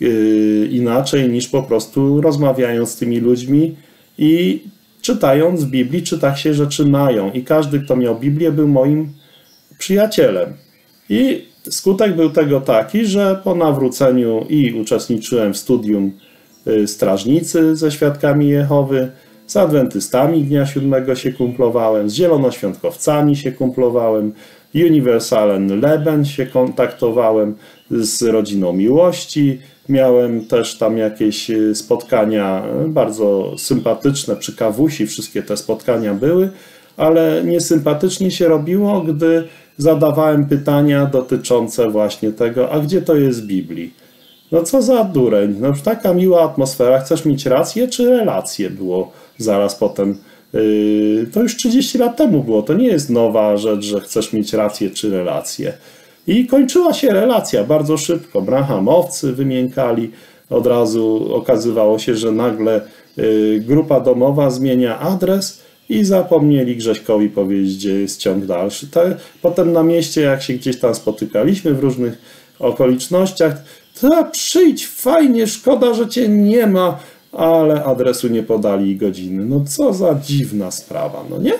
inaczej niż po prostu rozmawiając z tymi ludźmi i czytając w Biblii, czy tak się rzeczy mają. I każdy, kto miał Biblię, był moim przyjacielem. I skutek był tego taki, że po nawróceniu i uczestniczyłem w studium strażnicy ze Świadkami Jehowy, z adwentystami Dnia Siódmego się kumplowałem, z zielonoświątkowcami się kumplowałem, Universalen Leben się kontaktowałem, z Rodziną Miłości. Miałem też tam jakieś spotkania bardzo sympatyczne przy kawusi, wszystkie te spotkania były, ale niesympatycznie się robiło, gdy zadawałem pytania dotyczące właśnie tego, a gdzie to jest w Biblii? No co za dureń, no taka miła atmosfera, chcesz mieć rację czy relację? Było zaraz potem, yy, to już trzydzieści lat temu było, to nie jest nowa rzecz, że chcesz mieć rację czy relację. I kończyła się relacja bardzo szybko, brahamowcy wymiękali, od razu okazywało się, że nagle yy, grupa domowa zmienia adres i zapomnieli Grześkowi powiedzieć, gdzie jest ciąg dalszy. Te, potem na mieście, jak się gdzieś tam spotykaliśmy w różnych okolicznościach, to przyjdź, fajnie, szkoda, że cię nie ma, ale adresu nie podali i godziny. No co za dziwna sprawa, no nie?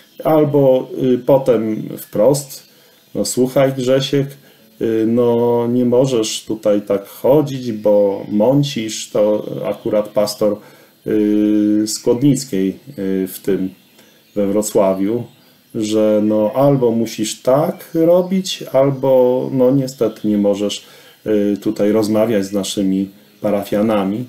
Albo y, potem wprost, no słuchaj Grzesiek, y, no nie możesz tutaj tak chodzić, bo mącisz, to akurat pastor y, Skłodnickiej y, w tym, we Wrocławiu, że no albo musisz tak robić, albo no niestety nie możesz tutaj rozmawiać z naszymi parafianami,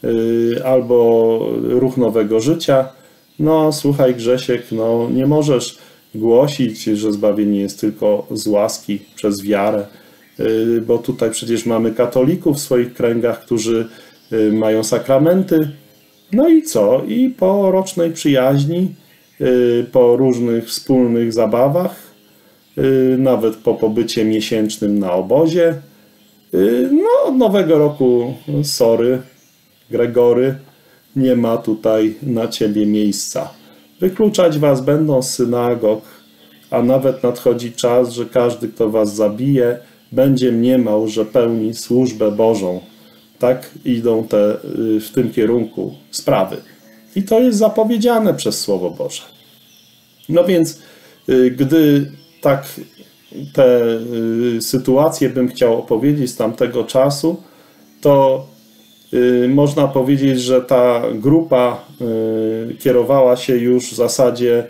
albo Ruch Nowego Życia. No słuchaj Grzesiek, no nie możesz głosić, że zbawienie jest tylko z łaski przez wiarę, bo tutaj przecież mamy katolików w swoich kręgach, którzy mają sakramenty. No i co? I po rocznej przyjaźni, po różnych wspólnych zabawach, nawet po pobycie miesięcznym na obozie, no, od nowego roku, sorry, Gregory, nie ma tutaj na ciebie miejsca. Wykluczać was będą z synagog, a nawet nadchodzi czas, że każdy, kto was zabije, będzie mniemał, że pełni służbę Bożą. Tak idą te, w tym kierunku sprawy. I to jest zapowiedziane przez Słowo Boże. No więc, gdy tak te y, sytuacje bym chciał opowiedzieć z tamtego czasu, to y, można powiedzieć, że ta grupa y, kierowała się już w zasadzie,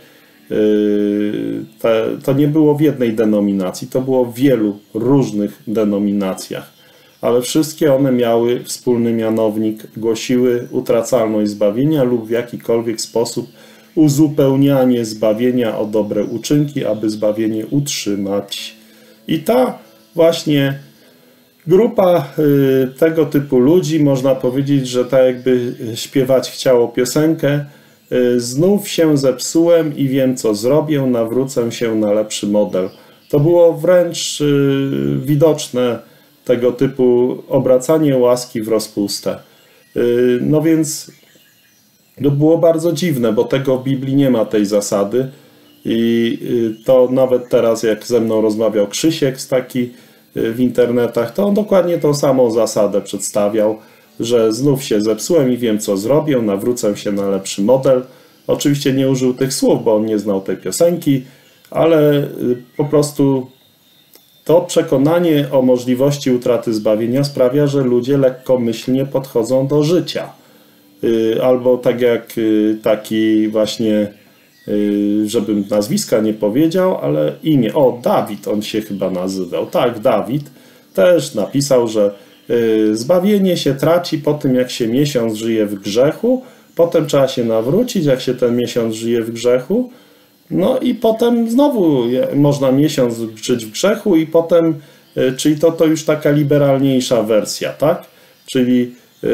y, te, to nie było w jednej denominacji, to było w wielu różnych denominacjach, ale wszystkie one miały wspólny mianownik, głosiły utracalność zbawienia lub w jakikolwiek sposób uzupełnianie zbawienia o dobre uczynki, aby zbawienie utrzymać. I ta właśnie grupa y, tego typu ludzi, można powiedzieć, że tak jakby śpiewać chciało piosenkę y, znów się zepsułem i wiem co zrobię, nawrócę się na lepszy model. To było wręcz y, widoczne tego typu obracanie łaski w rozpustę. Y, no więc to było bardzo dziwne, bo tego w Biblii nie ma, tej zasady. I to nawet teraz, jak ze mną rozmawiał Krzysiek z taki w internetach, to on dokładnie tą samą zasadę przedstawiał, że znów się zepsułem i wiem co zrobię, nawrócę się na lepszy model. Oczywiście nie użył tych słów, bo on nie znał tej piosenki, ale po prostu to przekonanie o możliwości utraty zbawienia sprawia, że ludzie lekkomyślnie podchodzą do życia. Albo tak jak taki właśnie, żebym nazwiska nie powiedział, ale imię, o Dawid on się chyba nazywał, tak Dawid też napisał, że zbawienie się traci po tym jak się miesiąc żyje w grzechu, potem trzeba się nawrócić jak się ten miesiąc żyje w grzechu, no i potem znowu można miesiąc żyć w grzechu i potem, czyli to, to już taka liberalniejsza wersja, tak? Czyli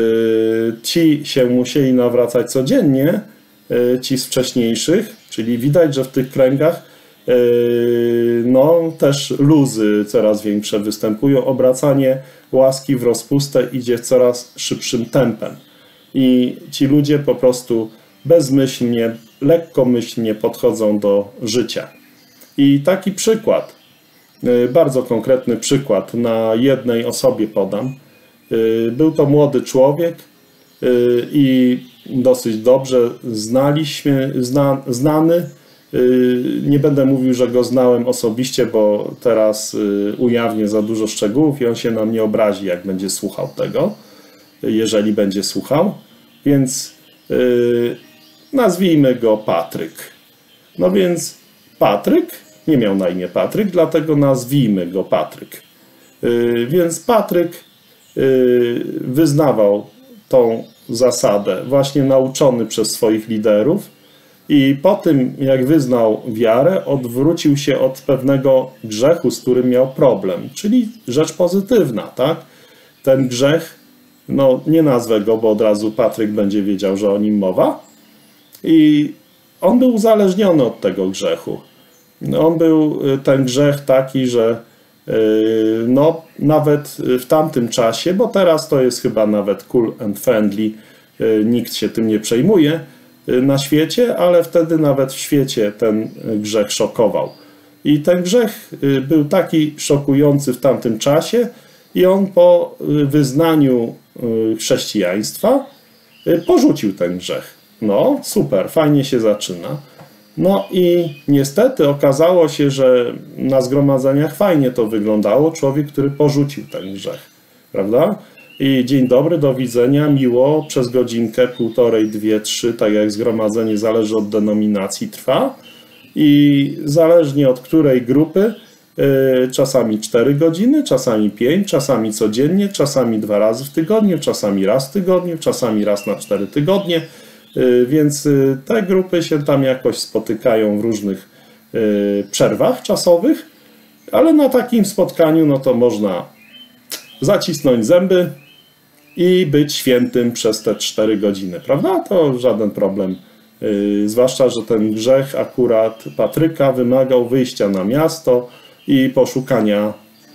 ci się musieli nawracać codziennie, ci z wcześniejszych, czyli widać, że w tych kręgach no też luzy coraz większe występują, obracanie łaski w rozpustę idzie coraz szybszym tempem i ci ludzie po prostu bezmyślnie, lekkomyślnie podchodzą do życia. I taki przykład, bardzo konkretny przykład na jednej osobie podam. Był to młody człowiek i dosyć dobrze znaliśmy, zna, znany. Nie będę mówił, że go znałem osobiście, bo teraz ujawnię za dużo szczegółów i on się na mnie obrazi, jak będzie słuchał tego, jeżeli będzie słuchał. Więc yy, nazwijmy go Patryk. No więc Patryk, nie miał na imię Patryk, dlatego nazwijmy go Patryk. Yy, więc Patryk yy, wyznawał tą zasadę, właśnie nauczony przez swoich liderów. I po tym, jak wyznał wiarę, odwrócił się od pewnego grzechu, z którym miał problem. Czyli rzecz pozytywna, tak? Ten grzech, no nie nazwę go, bo od razu Patryk będzie wiedział, że o nim mowa. I on był uzależniony od tego grzechu. On był ten grzech taki, że no nawet w tamtym czasie, bo teraz to jest chyba nawet cool and friendly, nikt się tym nie przejmuje na świecie, ale wtedy nawet w świecie ten grzech szokował. I ten grzech był taki szokujący w tamtym czasie i on po wyznaniu chrześcijaństwa porzucił ten grzech. No super, fajnie się zaczyna. No i niestety okazało się, że na zgromadzeniach fajnie to wyglądało. Człowiek, który porzucił ten grzech, prawda? I dzień dobry, do widzenia, miło, przez godzinkę, półtorej, dwie, trzy, tak jak zgromadzenie zależy od denominacji, trwa. I zależnie od której grupy, yy, czasami cztery godziny, czasami pięć, czasami codziennie, czasami dwa razy w tygodniu, czasami raz w tygodniu, czasami raz na cztery tygodnie. Yy, więc yy, te grupy się tam jakoś spotykają w różnych yy, przerwach czasowych, ale na takim spotkaniu no to można zacisnąć zęby i być świętym przez te cztery godziny, prawda? To żaden problem. Yy, zwłaszcza, że ten grzech akurat Patryka wymagał wyjścia na miasto i poszukania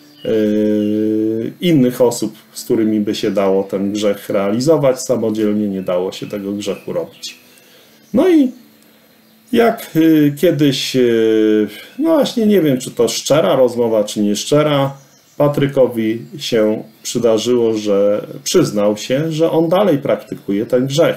yy, innych osób, z którymi by się dało ten grzech realizować. Samodzielnie nie dało się tego grzechu robić. No i jak yy, kiedyś, yy, no właśnie nie wiem, czy to szczera rozmowa, czy nie szczera, Patrykowi się przydarzyło, że przyznał się, że on dalej praktykuje ten grzech.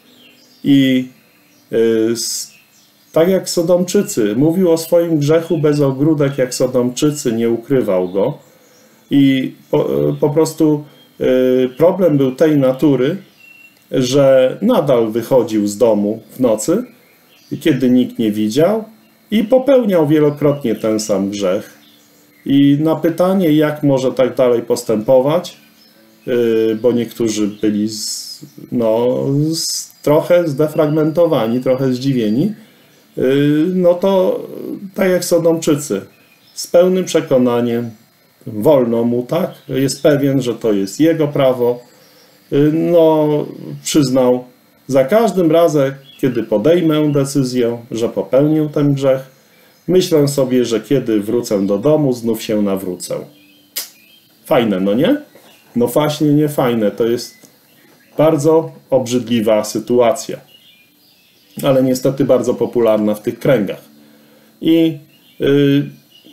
I yy, tak jak Sodomczycy, mówił o swoim grzechu bez ogródek, jak Sodomczycy, nie ukrywał go. I po, po prostu yy, problem był tej natury, że nadal wychodził z domu w nocy, kiedy nikt nie widział i popełniał wielokrotnie ten sam grzech. I na pytanie, jak może tak dalej postępować, yy, bo niektórzy byli z, no, z, trochę zdefragmentowani, trochę zdziwieni, yy, no to tak jak Sodomczycy, z pełnym przekonaniem, wolno mu, tak? Jest pewien, że to jest jego prawo. Yy, no, przyznał, za każdym razem, kiedy podejmę decyzję, że popełnię ten grzech, myślę sobie, że kiedy wrócę do domu, znów się nawrócę. Fajne, no nie? No właśnie nie fajne. To jest bardzo obrzydliwa sytuacja. Ale niestety bardzo popularna w tych kręgach. I yy,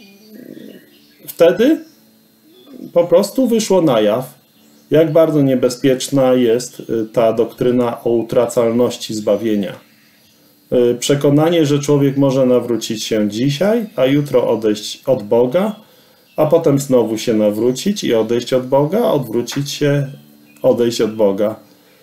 wtedy po prostu wyszło na jaw, jak bardzo niebezpieczna jest ta doktryna o utracalności zbawienia. Przekonanie, że człowiek może nawrócić się dzisiaj, a jutro odejść od Boga, a potem znowu się nawrócić i odejść od Boga, odwrócić się, odejść od Boga.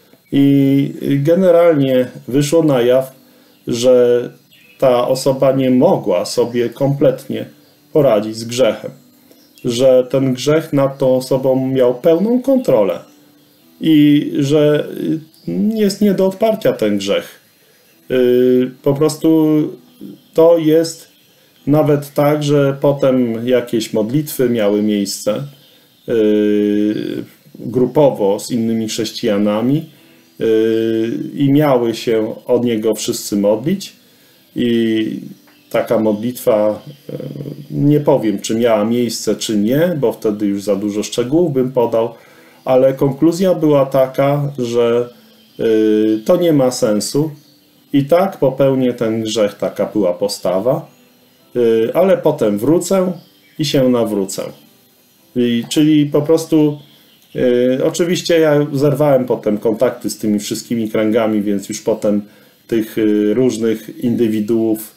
I generalnie wyszło na jaw, że ta osoba nie mogła sobie kompletnie poradzić z grzechem. Że ten grzech nad tą osobą miał pełną kontrolę i że jest nie do odparcia ten grzech. Po prostu to jest nawet tak, że potem jakieś modlitwy miały miejsce grupowo z innymi chrześcijanami i miały się od niego wszyscy modlić i taka modlitwa, nie powiem, czy miała miejsce, czy nie, bo wtedy już za dużo szczegółów bym podał, ale konkluzja była taka, że to nie ma sensu. I tak popełnię ten grzech, taka była postawa, ale potem wrócę i się nawrócę. I, czyli po prostu, y, oczywiście ja zerwałem potem kontakty z tymi wszystkimi kręgami, więc już potem tych y, różnych indywiduów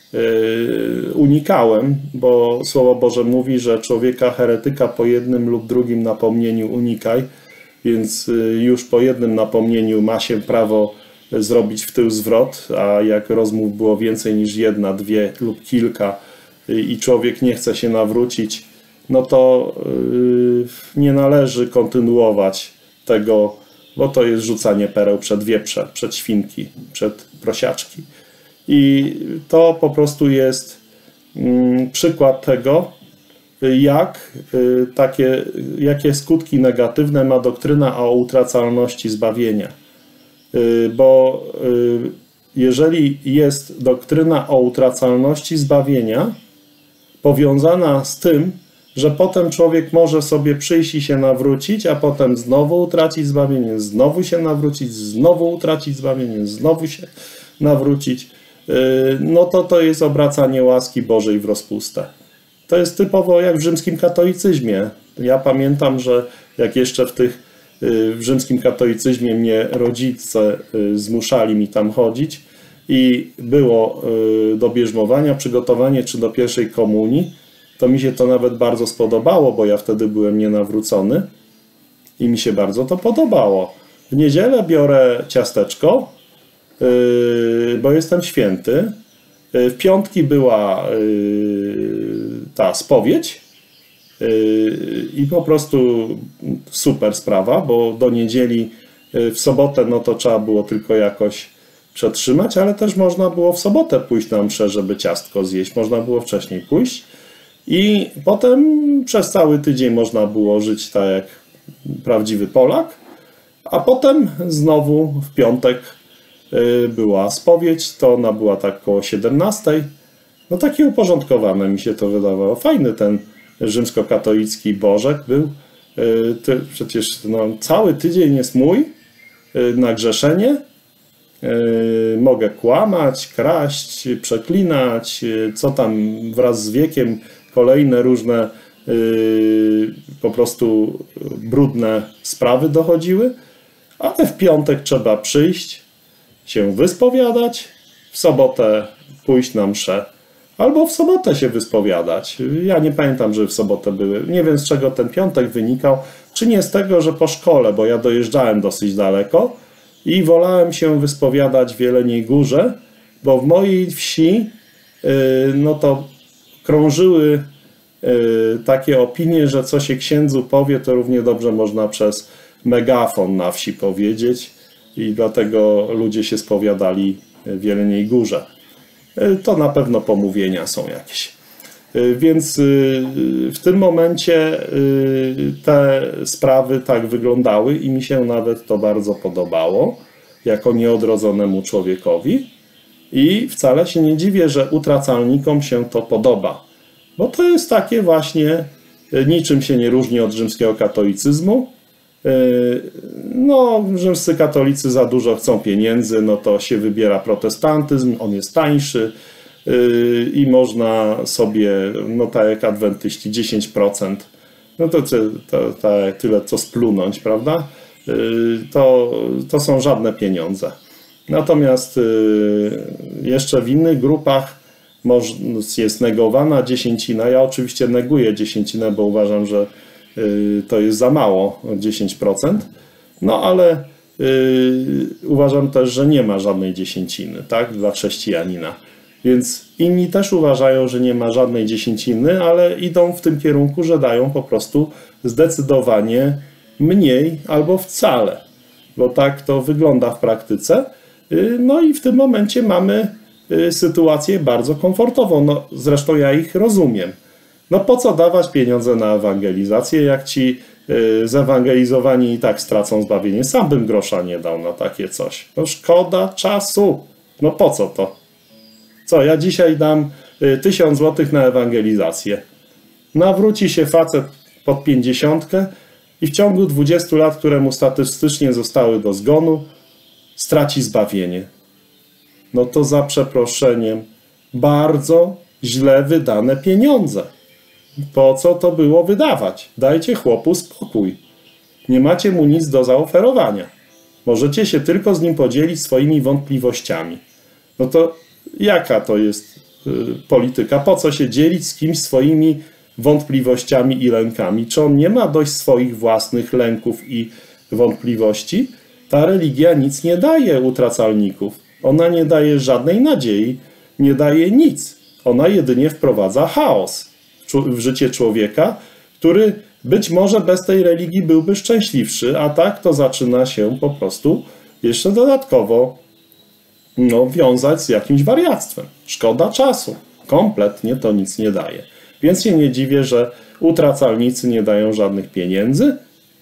y, unikałem, bo Słowo Boże mówi, że człowieka heretyka po jednym lub drugim napomnieniu unikaj, więc y, już po jednym napomnieniu ma się prawo zrobić w tył zwrot, a jak rozmów było więcej niż jedna, dwie lub kilka y, i człowiek nie chce się nawrócić, no to yy, nie należy kontynuować tego, bo to jest rzucanie pereł przed wieprze, przed świnki, przed prosiaczki. I to po prostu jest yy, przykład tego, jak yy, takie, jakie skutki negatywne ma doktryna o utracalności zbawienia. Yy, bo yy, jeżeli jest doktryna o utracalności zbawienia powiązana z tym, że potem człowiek może sobie przyjść i się nawrócić, a potem znowu utracić zbawienie, znowu się nawrócić, znowu utracić zbawienie, znowu się nawrócić, no to to jest obracanie łaski Bożej w rozpustę. To jest typowo jak w rzymskim katolicyzmie. Ja pamiętam, że jak jeszcze w tych w rzymskim katolicyzmie mnie rodzice zmuszali mi tam chodzić i było do bierzmowania przygotowanie czy do pierwszej komunii, to mi się to nawet bardzo spodobało, bo ja wtedy byłem nienawrócony i mi się bardzo to podobało. W niedzielę biorę ciasteczko, yy, bo jestem święty. Yy, w piątki była yy, ta spowiedź yy, i po prostu super sprawa, bo do niedzieli yy, w sobotę no to trzeba było tylko jakoś przetrzymać, ale też można było w sobotę pójść na mszę, żeby ciastko zjeść. Można było wcześniej pójść. I potem przez cały tydzień można było żyć tak jak prawdziwy Polak, a potem znowu w piątek była spowiedź, to ona była tak koło siedemnastej. No takie uporządkowane mi się to wydawało. Fajny ten rzymskokatolicki Bożek był. Przecież no, cały tydzień jest mój na grzeszenie. Mogę kłamać, kraść, przeklinać, co tam wraz z wiekiem kolejne różne yy, po prostu brudne sprawy dochodziły, ale w piątek trzeba przyjść, się wyspowiadać, w sobotę pójść na mszę, albo w sobotę się wyspowiadać. Ja nie pamiętam, że w sobotę były. Nie wiem, z czego ten piątek wynikał, czy nie z tego, że po szkole, bo ja dojeżdżałem dosyć daleko i wolałem się wyspowiadać w Jeleniej Górze, bo w mojej wsi yy, no to krążyły y, takie opinie, że co się księdzu powie, to równie dobrze można przez megafon na wsi powiedzieć i dlatego ludzie się spowiadali w Jeleniej Górze. Y, to na pewno pomówienia są jakieś. Y, więc y, w tym momencie y, te sprawy tak wyglądały i mi się nawet to bardzo podobało jako nieodrodzonemu człowiekowi. I wcale się nie dziwię, że utracalnikom się to podoba. Bo to jest takie właśnie, niczym się nie różni od rzymskiego katolicyzmu. No, rzymscy katolicy za dużo chcą pieniędzy, no to się wybiera protestantyzm, on jest tańszy i można sobie, no tak jak adwentyści, dziesięć procent, no to, to, to, to tyle co splunąć, prawda? To, to są żadne pieniądze. Natomiast jeszcze w innych grupach jest negowana dziesięcina. Ja oczywiście neguję dziesięcinę, bo uważam, że to jest za mało, dziesięć procent. No ale uważam też, że nie ma żadnej dziesięciny, tak, dla chrześcijanina. Więc inni też uważają, że nie ma żadnej dziesięciny, ale idą w tym kierunku, że dają po prostu zdecydowanie mniej albo wcale. Bo tak to wygląda w praktyce. No i w tym momencie mamy sytuację bardzo komfortową. No, zresztą ja ich rozumiem. No po co dawać pieniądze na ewangelizację, jak ci zewangelizowani i tak stracą zbawienie? Sam bym grosza nie dał na takie coś. No szkoda czasu. No po co to? Co, ja dzisiaj dam tysiąc złotych na ewangelizację. Nawróci się facet pod pięćdziesiątkę i w ciągu dwudziestu lat, które mu statystycznie zostały do zgonu, straci zbawienie. No to za przeproszeniem bardzo źle wydane pieniądze. Po co to było wydawać? Dajcie chłopu spokój. Nie macie mu nic do zaoferowania. Możecie się tylko z nim podzielić swoimi wątpliwościami. No to jaka to jest y, polityka? Po co się dzielić z kimś swoimi wątpliwościami i lękami? Czy on nie ma dość swoich własnych lęków i wątpliwości? Ta religia nic nie daje utracalników. Ona nie daje żadnej nadziei, nie daje nic. Ona jedynie wprowadza chaos w życie człowieka, który być może bez tej religii byłby szczęśliwszy, a tak to zaczyna się po prostu jeszcze dodatkowo no, wiązać z jakimś wariactwem. Szkoda czasu. Kompletnie to nic nie daje. Więc się nie dziwię, że utracalnicy nie dają żadnych pieniędzy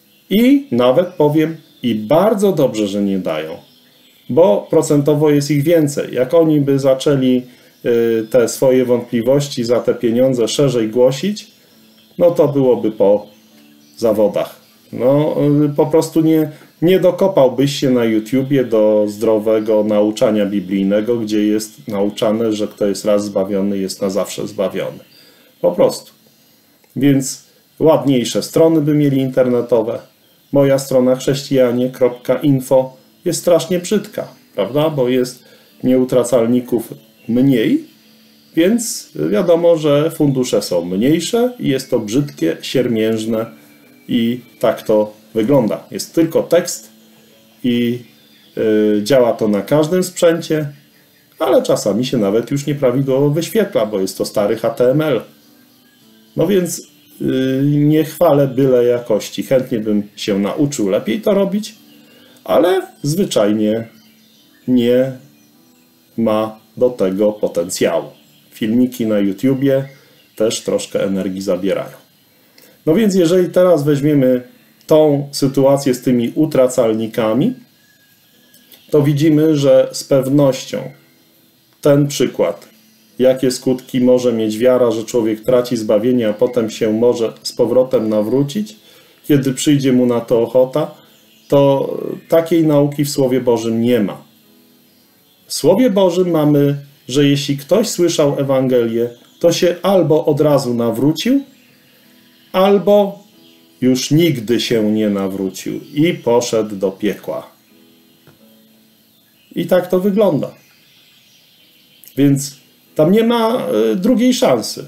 i nawet powiem, i bardzo dobrze, że nie dają, bo procentowo jest ich więcej. Jak oni by zaczęli te swoje wątpliwości za te pieniądze szerzej głosić, no to byłoby po zawodach. No, po prostu nie, nie dokopałbyś się na YouTubie do zdrowego nauczania biblijnego, gdzie jest nauczane, że kto jest raz zbawiony, jest na zawsze zbawiony. Po prostu. Więc ładniejsze strony by mieli internetowe. Moja strona chrześcijanie kropka info jest strasznie brzydka, prawda? Bo jest nieutracalników mniej, więc wiadomo, że fundusze są mniejsze i jest to brzydkie, siermiężne i tak to wygląda. Jest tylko tekst i yy, działa to na każdym sprzęcie, ale czasami się nawet już nieprawidłowo wyświetla, bo jest to stary H T M L. No więc yy, nie chwalę byle jakości. Chętnie bym się nauczył lepiej to robić, ale zwyczajnie nie ma do tego potencjału. Filmiki na YouTubie też troszkę energii zabierają. No więc jeżeli teraz weźmiemy tą sytuację z tymi utracalnikami, to widzimy, że z pewnością ten przykład, jakie skutki może mieć wiara, że człowiek traci zbawienie, a potem się może z powrotem nawrócić, kiedy przyjdzie mu na to ochota, to takiej nauki w Słowie Bożym nie ma. W Słowie Bożym mamy, że jeśli ktoś słyszał Ewangelię, to się albo od razu nawrócił, albo już nigdy się nie nawrócił i poszedł do piekła. I tak to wygląda. Więc tam nie ma drugiej szansy.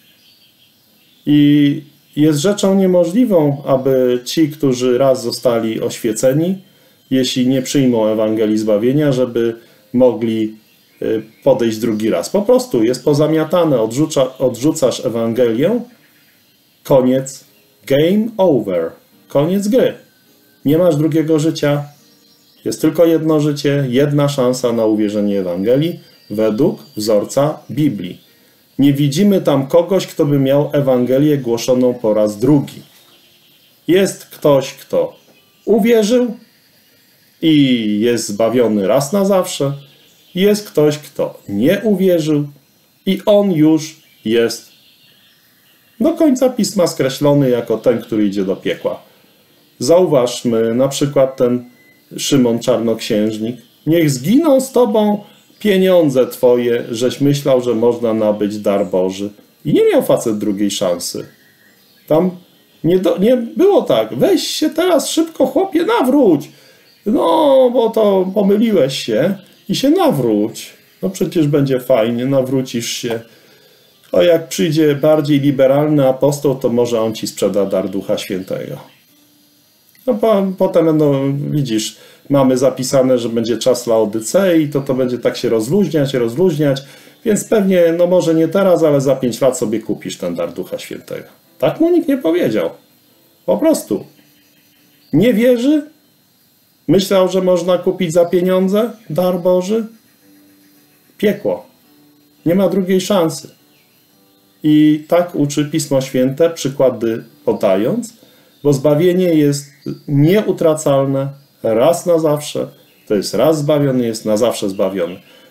I jest rzeczą niemożliwą, aby ci, którzy raz zostali oświeceni, jeśli nie przyjmą Ewangelii zbawienia, żeby mogli podejść drugi raz. Po prostu jest pozamiatane, odrzuca, odrzucasz Ewangelię, koniec, game over, koniec gry. Nie masz drugiego życia, jest tylko jedno życie, jedna szansa na uwierzenie Ewangelii według wzorca Biblii. Nie widzimy tam kogoś, kto by miał Ewangelię głoszoną po raz drugi. Jest ktoś, kto uwierzył i jest zbawiony raz na zawsze. Jest ktoś, kto nie uwierzył i on już jest do końca pisma skreślony jako ten, który idzie do piekła. Zauważmy na przykład ten Szymon Czarnoksiężnik. Niech zginą z tobą pieniądze twoje, żeś myślał, że można nabyć dar Boży. I nie miał facet drugiej szansy. Tam nie, do, nie było tak. Weź się teraz szybko, chłopie, nawróć. No, bo to pomyliłeś się i się nawróć. No przecież będzie fajnie, nawrócisz się. A jak przyjdzie bardziej liberalny apostoł, to może on ci sprzeda dar Ducha Świętego. No po, potem będą, widzisz, mamy zapisane, że będzie czas Laodycei, to to będzie tak się rozluźniać, rozluźniać, więc pewnie, no może nie teraz, ale za pięć lat sobie kupisz ten dar Ducha Świętego. Tak mu nikt nie powiedział. Po prostu. Nie wierzy? Myślał, że można kupić za pieniądze dar Boży? Piekło. Nie ma drugiej szansy. I tak uczy Pismo Święte, przykłady podając, bo zbawienie jest nieutracalne, raz na zawsze. To jest raz zbawiony, jest na zawsze zbawiony.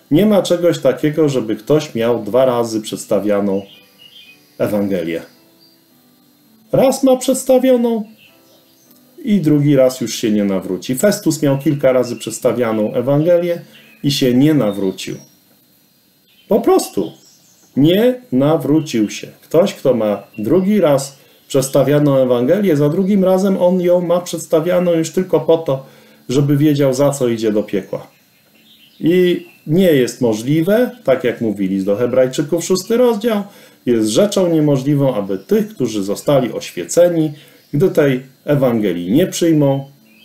Nie ma czegoś takiego, żeby ktoś miał dwa razy przedstawioną Ewangelię. Raz ma przedstawioną i drugi raz już się nie nawróci. Festus miał kilka razy przedstawianą Ewangelię i się nie nawrócił. Po prostu nie nawrócił się. Ktoś, kto ma drugi raz przedstawianą Ewangelię, za drugim razem on ją ma przedstawianą już tylko po to, żeby wiedział, za co idzie do piekła. I nie jest możliwe, tak jak mówi list do Hebrajczyków, szósty rozdział, jest rzeczą niemożliwą, aby tych, którzy zostali oświeceni, gdy tej Ewangelii nie przyjmą,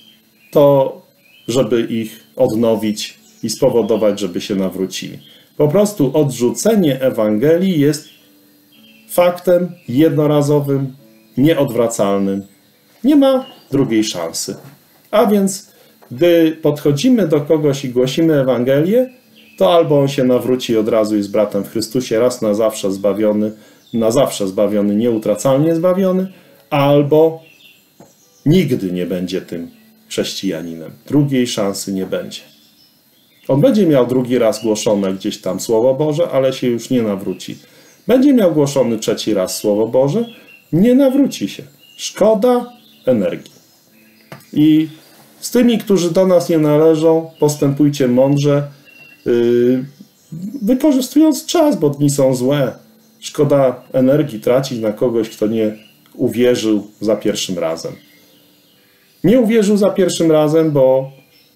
to żeby ich odnowić i spowodować, żeby się nawrócili. Po prostu odrzucenie Ewangelii jest faktem jednorazowym, nieodwracalnym. Nie ma drugiej szansy. A więc, gdy podchodzimy do kogoś i głosimy Ewangelię, to albo on się nawróci od razu i jest bratem w Chrystusie, raz na zawsze zbawiony, na zawsze zbawiony, nieutracalnie zbawiony, albo nigdy nie będzie tym chrześcijaninem. Drugiej szansy nie będzie. On będzie miał drugi raz głoszone gdzieś tam Słowo Boże, ale się już nie nawróci. Będzie miał głoszony trzeci raz Słowo Boże, nie nawróci się. Szkoda energii. I z tymi, którzy do nas nie należą, postępujcie mądrze, yy, wykorzystując czas, bo dni są złe. Szkoda energii tracić na kogoś, kto nie uwierzył za pierwszym razem. Nie uwierzył za pierwszym razem, bo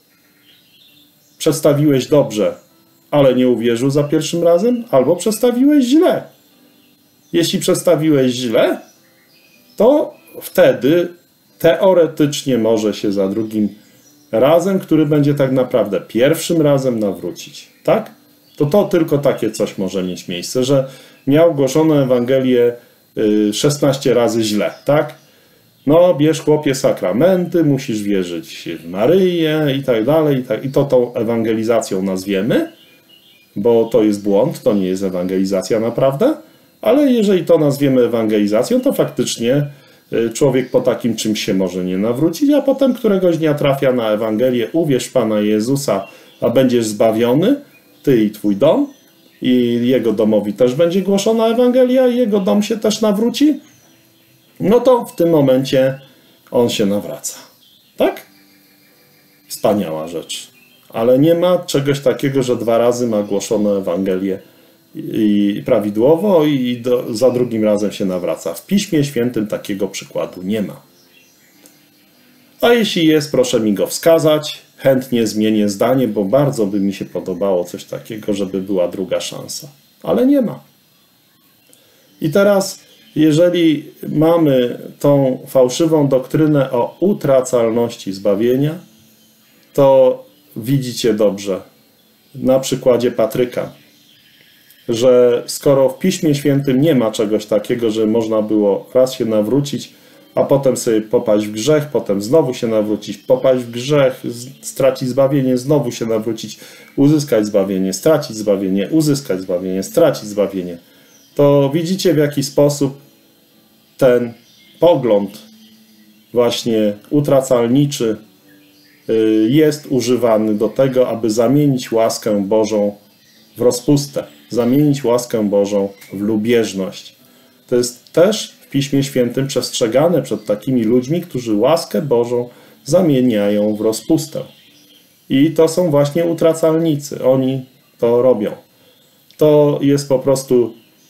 przedstawiłeś dobrze, ale nie uwierzył za pierwszym razem, albo przedstawiłeś źle. Jeśli przedstawiłeś źle, to wtedy teoretycznie może się za drugim razem, który będzie tak naprawdę pierwszym razem, nawrócić. Tak? To to tylko takie coś może mieć miejsce, że miał głoszoną Ewangelię szesnaście razy źle, tak? No, bierz chłopie sakramenty, musisz wierzyć w Maryję i tak dalej. I, tak, i to tą ewangelizacją nazwiemy, bo to jest błąd, to nie jest ewangelizacja naprawdę, ale jeżeli to nazwiemy ewangelizacją, to faktycznie człowiek po takim czymś się może nie nawrócić, a potem któregoś dnia trafia na Ewangelię, uwierz w Pana Jezusa, a będziesz zbawiony, ty i twój dom, i jego domowi też będzie głoszona Ewangelia, i jego dom się też nawróci, no to w tym momencie on się nawraca. Tak? Wspaniała rzecz. Ale nie ma czegoś takiego, że dwa razy ma głoszoną Ewangelię i prawidłowo i do, za drugim razem się nawraca. W Piśmie Świętym takiego przykładu nie ma. A jeśli jest, proszę mi go wskazać. Chętnie zmienię zdanie, bo bardzo by mi się podobało coś takiego, żeby była druga szansa. Ale nie ma. I teraz, jeżeli mamy tą fałszywą doktrynę o utracalności zbawienia, to widzicie dobrze na przykładzie Patryka, że skoro w Piśmie Świętym nie ma czegoś takiego, że można było raz się nawrócić, a potem sobie popaść w grzech, potem znowu się nawrócić, popaść w grzech, stracić zbawienie, znowu się nawrócić, uzyskać zbawienie, stracić zbawienie, uzyskać zbawienie, stracić zbawienie, to widzicie, w jaki sposób ten pogląd właśnie utracalniczy jest używany do tego, aby zamienić łaskę Bożą w rozpustę, zamienić łaskę Bożą w lubieżność. To jest też w Piśmie Świętym przestrzegane przed takimi ludźmi, którzy łaskę Bożą zamieniają w rozpustę. I to są właśnie utracalnicy. Oni to robią. To jest po prostu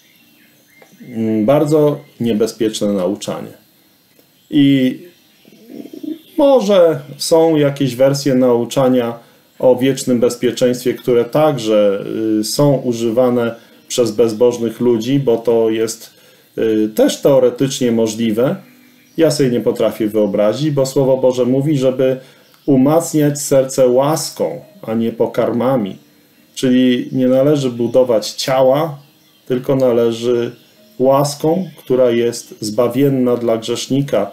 bardzo niebezpieczne nauczanie. I może są jakieś wersje nauczania o wiecznym bezpieczeństwie, które także są używane przez bezbożnych ludzi, bo to jest też teoretycznie możliwe. Ja sobie nie potrafię wyobrazić, bo Słowo Boże mówi, żeby umacniać serce łaską, a nie pokarmami. Czyli nie należy budować ciała, tylko należy łaską, która jest zbawienna dla grzesznika,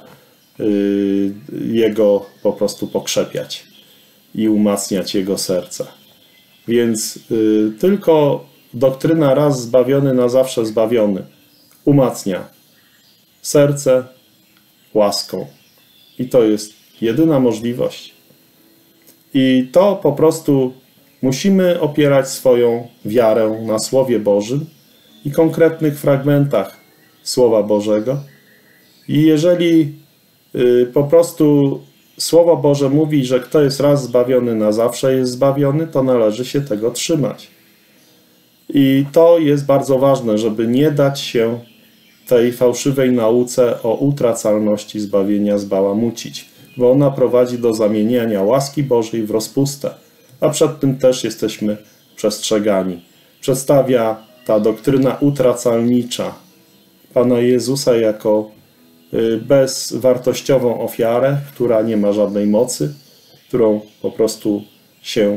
jego po prostu pokrzepiać i umacniać jego serce. Więc y, tylko doktryna raz zbawiony, na zawsze zbawiony umacnia serce łaską. I to jest jedyna możliwość. I to po prostu musimy opierać swoją wiarę na Słowie Bożym i konkretnych fragmentach Słowa Bożego. I jeżeli y, po prostu Słowo Boże mówi, że kto jest raz zbawiony, na zawsze jest zbawiony, to należy się tego trzymać. I to jest bardzo ważne, żeby nie dać się tej fałszywej nauce o utracalności zbawienia zbałamucić, bo ona prowadzi do zamieniania łaski Bożej w rozpustę, a przed tym też jesteśmy przestrzegani. Przedstawia ta doktryna utracalnicza Pana Jezusa jako bezwartościową ofiarę, która nie ma żadnej mocy, którą po prostu się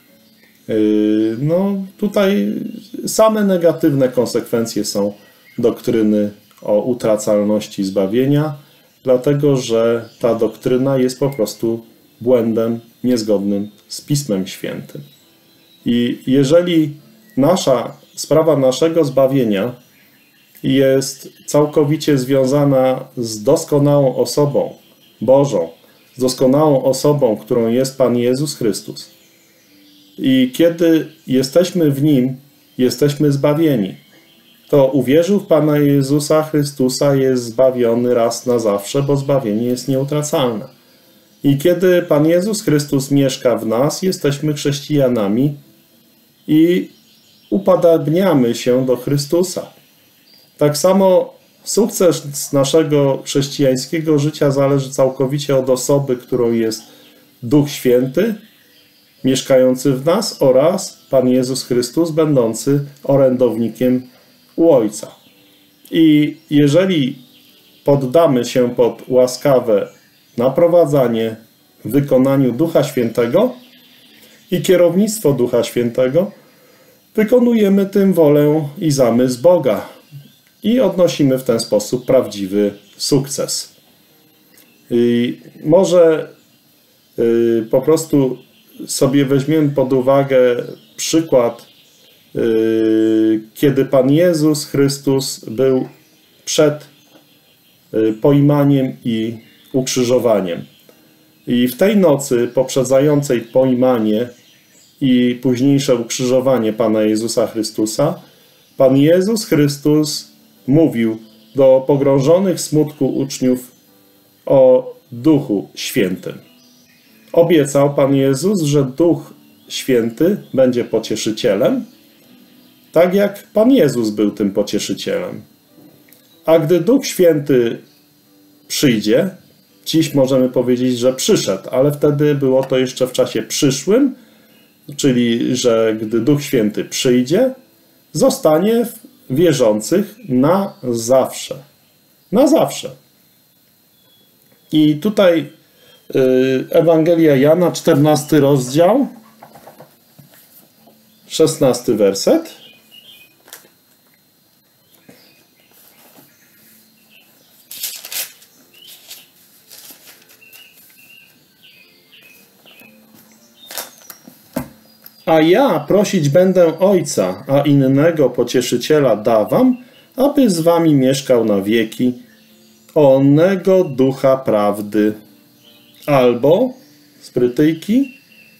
no tutaj same negatywne konsekwencje są doktryny o utracalności zbawienia, dlatego że ta doktryna jest po prostu błędem niezgodnym z Pismem Świętym. I jeżeli nasza sprawa naszego zbawienia jest całkowicie związana z doskonałą osobą Bożą, z doskonałą osobą, którą jest Pan Jezus Chrystus, i kiedy jesteśmy w Nim, jesteśmy zbawieni, to uwierzył w Pana Jezusa Chrystusa, jest zbawiony raz na zawsze, bo zbawienie jest nieutracalne. I kiedy Pan Jezus Chrystus mieszka w nas, jesteśmy chrześcijanami i upodabniamy się do Chrystusa. Tak samo sukces naszego chrześcijańskiego życia zależy całkowicie od osoby, którą jest Duch Święty, mieszkający w nas, oraz Pan Jezus Chrystus, będący orędownikiem u Ojca. I jeżeli poddamy się pod łaskawe naprowadzanie w wykonaniu Ducha Świętego i kierownictwo Ducha Świętego, wykonujemy tym wolę i zamysł Boga i odnosimy w ten sposób prawdziwy sukces. I może yy, po prostu sobie weźmiemy pod uwagę przykład, yy, kiedy Pan Jezus Chrystus był przed yy, pojmaniem i ukrzyżowaniem. I w tej nocy poprzedzającej pojmanie i późniejsze ukrzyżowanie Pana Jezusa Chrystusa, Pan Jezus Chrystus mówił do pogrążonych w smutku uczniów o Duchu Świętym. Obiecał Pan Jezus, że Duch Święty będzie pocieszycielem, tak jak Pan Jezus był tym pocieszycielem. A gdy Duch Święty przyjdzie, dziś możemy powiedzieć, że przyszedł, ale wtedy było to jeszcze w czasie przyszłym, czyli że gdy Duch Święty przyjdzie, zostanie w wierzących na zawsze. Na zawsze. I tutaj Ewangelia Jana, czternasty rozdział, szesnasty werset. A ja prosić będę Ojca, a innego pocieszyciela dawam, aby z wami mieszkał na wieki, onego Ducha Prawdy. Albo, z Brytyjki,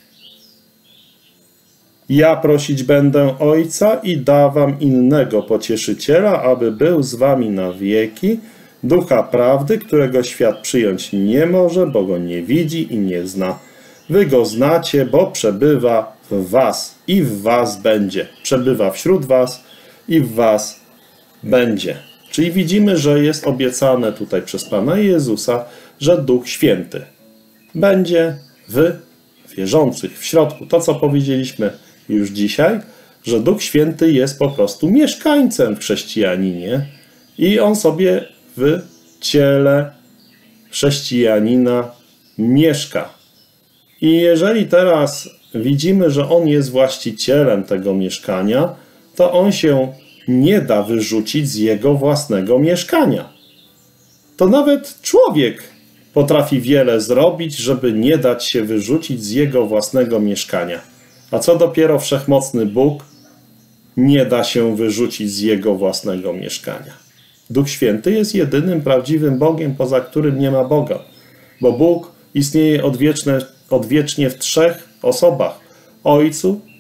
ja prosić będę Ojca i dawam innego pocieszyciela, aby był z wami na wieki, Ducha Prawdy, którego świat przyjąć nie może, bo go nie widzi i nie zna. Wy go znacie, bo przebywa w was i w was będzie. Przebywa wśród was i w was będzie. Czyli widzimy, że jest obiecane tutaj przez Pana Jezusa, że Duch Święty będzie w wierzących, w środku. To, co powiedzieliśmy już dzisiaj, że Duch Święty jest po prostu mieszkańcem w chrześcijaninie i on sobie w ciele chrześcijanina mieszka. I jeżeli teraz widzimy, że on jest właścicielem tego mieszkania, to on się nie da wyrzucić z jego własnego mieszkania. To nawet człowiek potrafi wiele zrobić, żeby nie dać się wyrzucić z jego własnego mieszkania. A co dopiero wszechmocny Bóg nie da się wyrzucić z jego własnego mieszkania. Duch Święty jest jedynym prawdziwym Bogiem, poza którym nie ma Boga. Bo Bóg istnieje odwieczne, odwiecznie w trzech osobach. Ojcu,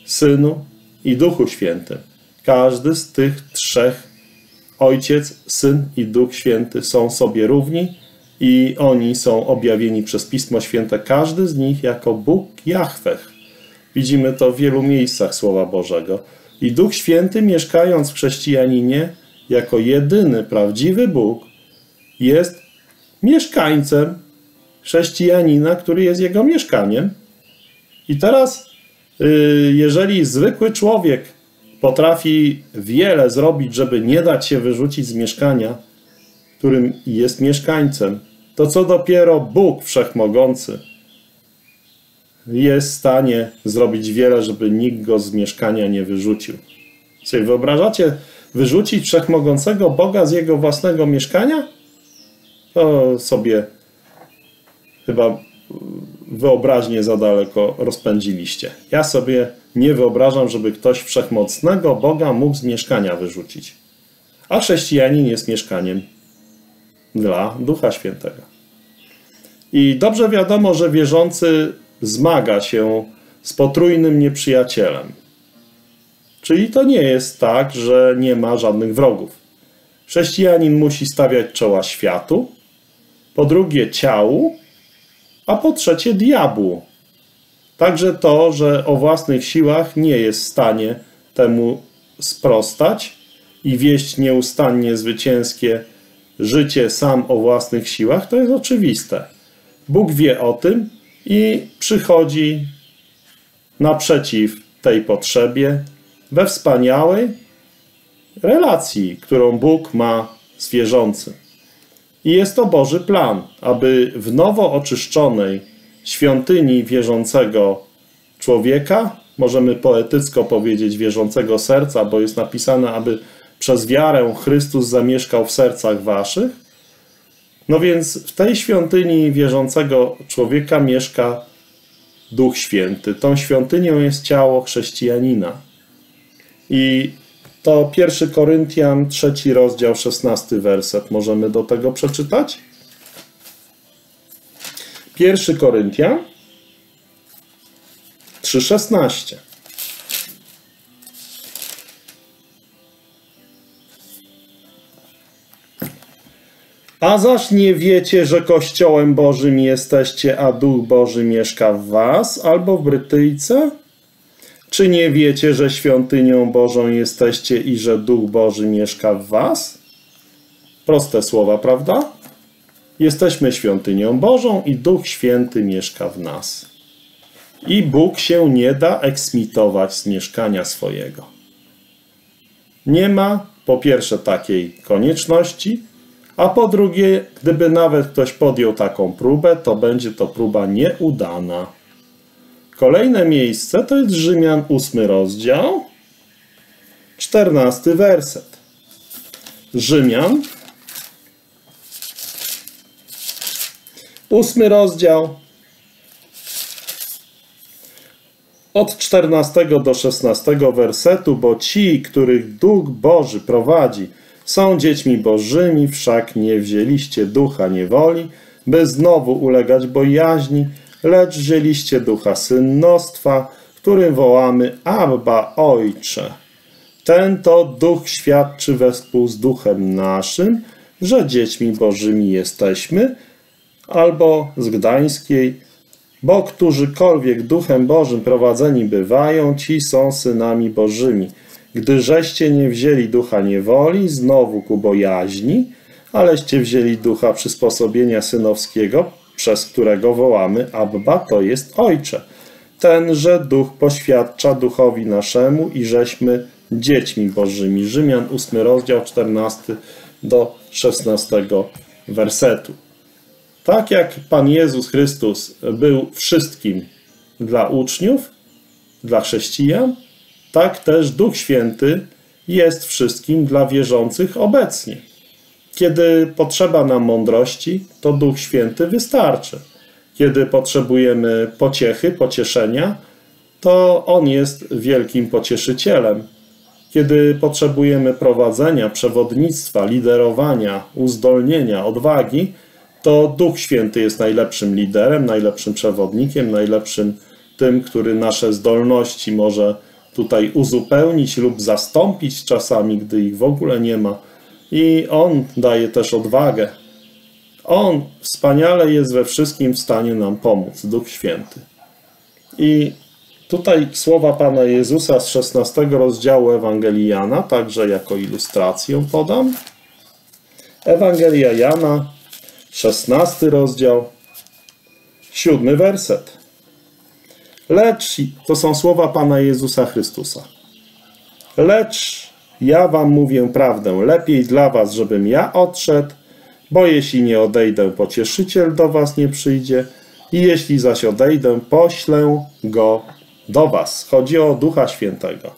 Synu i Duchu Świętym. Każdy z tych trzech, Ojciec, Syn i Duch Święty, są sobie równi i oni są objawieni przez Pismo Święte, każdy z nich jako Bóg Jahweh. Widzimy to w wielu miejscach Słowa Bożego. I Duch Święty, mieszkając w chrześcijaninie, jako jedyny prawdziwy Bóg, jest mieszkańcem chrześcijanina, który jest jego mieszkaniem. I teraz, jeżeli zwykły człowiek potrafi wiele zrobić, żeby nie dać się wyrzucić z mieszkania, którym jest mieszkańcem, to co dopiero Bóg Wszechmogący jest w stanie zrobić wiele, żeby nikt go z mieszkania nie wyrzucił. Sobie wyobrażacie wyrzucić Wszechmogącego Boga z jego własnego mieszkania? To sobie chyba wyobraźnię za daleko rozpędziliście. Ja sobie nie wyobrażam, żeby ktoś Wszechmocnego Boga mógł z mieszkania wyrzucić. A chrześcijanin jest mieszkaniem dla Ducha Świętego. I dobrze wiadomo, że wierzący zmaga się z potrójnym nieprzyjacielem. Czyli to nie jest tak, że nie ma żadnych wrogów. Chrześcijanin musi stawiać czoła światu, po drugie ciału, a po trzecie diabłu. Także to, że o własnych siłach nie jest w stanie temu sprostać i wieść nieustannie zwycięskie życie sam o własnych siłach, to jest oczywiste. Bóg wie o tym i przychodzi naprzeciw tej potrzebie we wspaniałej relacji, którą Bóg ma z wierzącym. I jest to Boży plan, aby w nowo oczyszczonej świątyni wierzącego człowieka, możemy poetycko powiedzieć wierzącego serca, bo jest napisane, aby przez wiarę Chrystus zamieszkał w sercach waszych. No więc w tej świątyni wierzącego człowieka mieszka Duch Święty. Tą świątynią jest ciało chrześcijanina. I to pierwszy Koryntian, trzeci rozdział, szesnasty werset. Możemy do tego przeczytać? pierwszy Koryntian trzy szesnaście. A zaś nie wiecie, że Kościołem Bożym jesteście, a Duch Boży mieszka w was, albo w Brytyjce? Czy nie wiecie, że świątynią Bożą jesteście i że Duch Boży mieszka w was? Proste słowa, prawda? Jesteśmy świątynią Bożą i Duch Święty mieszka w nas. I Bóg się nie da eksmitować z mieszkania swojego. Nie ma po pierwsze takiej konieczności, a po drugie, gdyby nawet ktoś podjął taką próbę, to będzie to próba nieudana. Kolejne miejsce to jest Rzymian, ósmy rozdział, czternasty werset. Rzymian, ósmy rozdział, od czternastego do szesnastego wersetu, bo ci, których Duch Boży prowadzi, są dziećmi Bożymi, wszak nie wzięliście ducha niewoli, by znowu ulegać bojaźni, lecz wzięliście ducha synnostwa, którym wołamy Abba, Ojcze. Ten to Duch świadczy wespół z duchem naszym, że dziećmi Bożymi jesteśmy, albo z Gdańskiej, bo którzykolwiek duchem Bożym prowadzeni bywają, ci są synami Bożymi. Gdy żeście nie wzięli ducha niewoli, znowu ku bojaźni, aleście wzięli ducha przysposobienia synowskiego, przez którego wołamy Abba, to jest Ojcze. Tenże duch poświadcza duchowi naszemu i żeśmy dziećmi Bożymi. Rzymian, ósmy rozdział, czternasty do szesnastego wersetu. Tak jak Pan Jezus Chrystus był wszystkim dla uczniów, dla chrześcijan, tak też Duch Święty jest wszystkim dla wierzących obecnie. Kiedy potrzeba nam mądrości, to Duch Święty wystarczy. Kiedy potrzebujemy pociechy, pocieszenia, to On jest wielkim pocieszycielem. Kiedy potrzebujemy prowadzenia, przewodnictwa, liderowania, uzdolnienia, odwagi, to Duch Święty jest najlepszym liderem, najlepszym przewodnikiem, najlepszym tym, który nasze zdolności może tutaj uzupełnić lub zastąpić czasami, gdy ich w ogóle nie ma. I On daje też odwagę. On wspaniale jest we wszystkim w stanie nam pomóc, Duch Święty. I tutaj słowa Pana Jezusa z szesnastego rozdziału Ewangelii Jana, także jako ilustrację podam. Ewangelia Jana, szesnasty rozdział, siódmy werset. Lecz, to są słowa Pana Jezusa Chrystusa. Lecz ja wam mówię prawdę, lepiej dla was, żebym ja odszedł, bo jeśli nie odejdę, Pocieszyciel do was nie przyjdzie i jeśli zaś odejdę, poślę go do was. Chodzi o Ducha Świętego.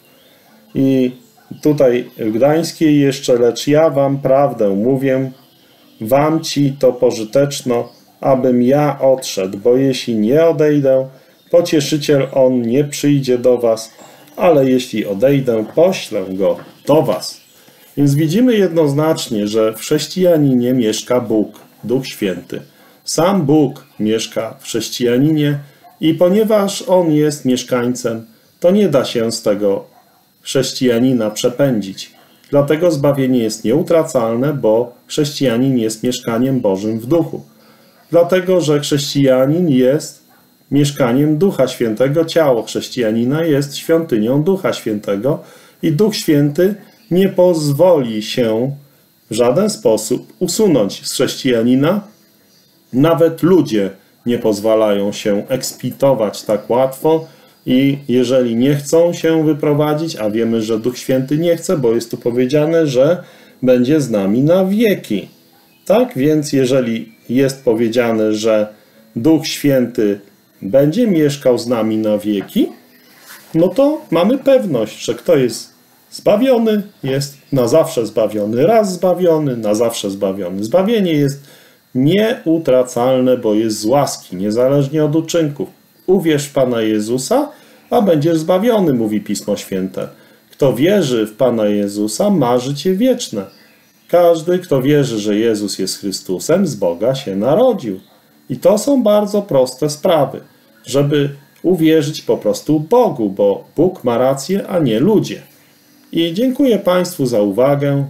I tutaj w Gdańskiej jeszcze, lecz ja wam prawdę mówię, wam ci to pożyteczno, abym ja odszedł, bo jeśli nie odejdę, Pocieszyciel on nie przyjdzie do was, ale jeśli odejdę, poślę go do was. Więc widzimy jednoznacznie, że w chrześcijaninie mieszka Bóg, Duch Święty. Sam Bóg mieszka w chrześcijaninie i ponieważ On jest mieszkańcem, to nie da się z tego chrześcijanina przepędzić. Dlatego zbawienie jest nieutracalne, bo chrześcijanin jest mieszkaniem Bożym w duchu. Dlatego, że chrześcijanin jest mieszkaniem Ducha Świętego, ciało chrześcijanina jest świątynią Ducha Świętego i Duch Święty nie pozwoli się w żaden sposób usunąć z chrześcijanina. Nawet ludzie nie pozwalają się ekspitować tak łatwo i jeżeli nie chcą się wyprowadzić, a wiemy, że Duch Święty nie chce, bo jest tu powiedziane, że będzie z nami na wieki. Tak więc jeżeli jest powiedziane, że Duch Święty będzie mieszkał z nami na wieki, no to mamy pewność, że kto jest zbawiony, jest na zawsze zbawiony. Raz zbawiony, na zawsze zbawiony. Zbawienie jest nieutracalne, bo jest z łaski, niezależnie od uczynków. Uwierz w Pana Jezusa, a będziesz zbawiony, mówi Pismo Święte. Kto wierzy w Pana Jezusa, ma życie wieczne. Każdy, kto wierzy, że Jezus jest Chrystusem, z Boga się narodził. I to są bardzo proste sprawy, żeby uwierzyć po prostu Bogu, bo Bóg ma rację, a nie ludzie. I dziękuję Państwu za uwagę.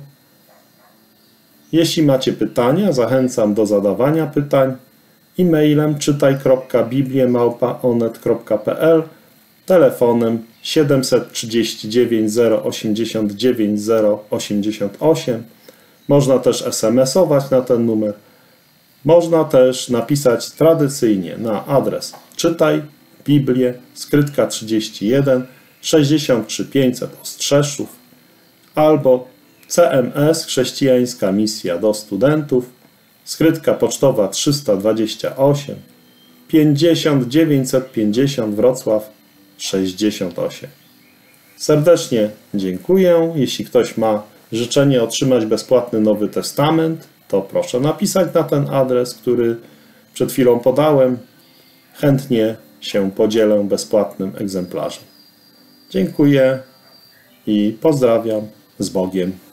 Jeśli macie pytania, zachęcam do zadawania pytań e-mailem czytaj kropka biblię małpa onet kropka pe el, telefonem siedem trzy dziewięć zero osiemdziesiąt dziewięć zero osiemdziesiąt osiem. Można też es em es ować na ten numer. Można też napisać tradycyjnie na adres czytaj Biblię, skrytka trzydzieści jeden, sześćdziesiąt trzy pięćset Ostrzeszów albo C M S Chrześcijańska Misja do Studentów, skrytka pocztowa trzysta dwadzieścia osiem, pięćdziesiąt dziewięćset pięćdziesiąt Wrocław sześćdziesiąt osiem. Serdecznie dziękuję. Jeśli ktoś ma życzenie otrzymać bezpłatny Nowy Testament, to proszę napisać na ten adres, który przed chwilą podałem. Chętnie się podzielę bezpłatnym egzemplarzem. Dziękuję i pozdrawiam z Bogiem.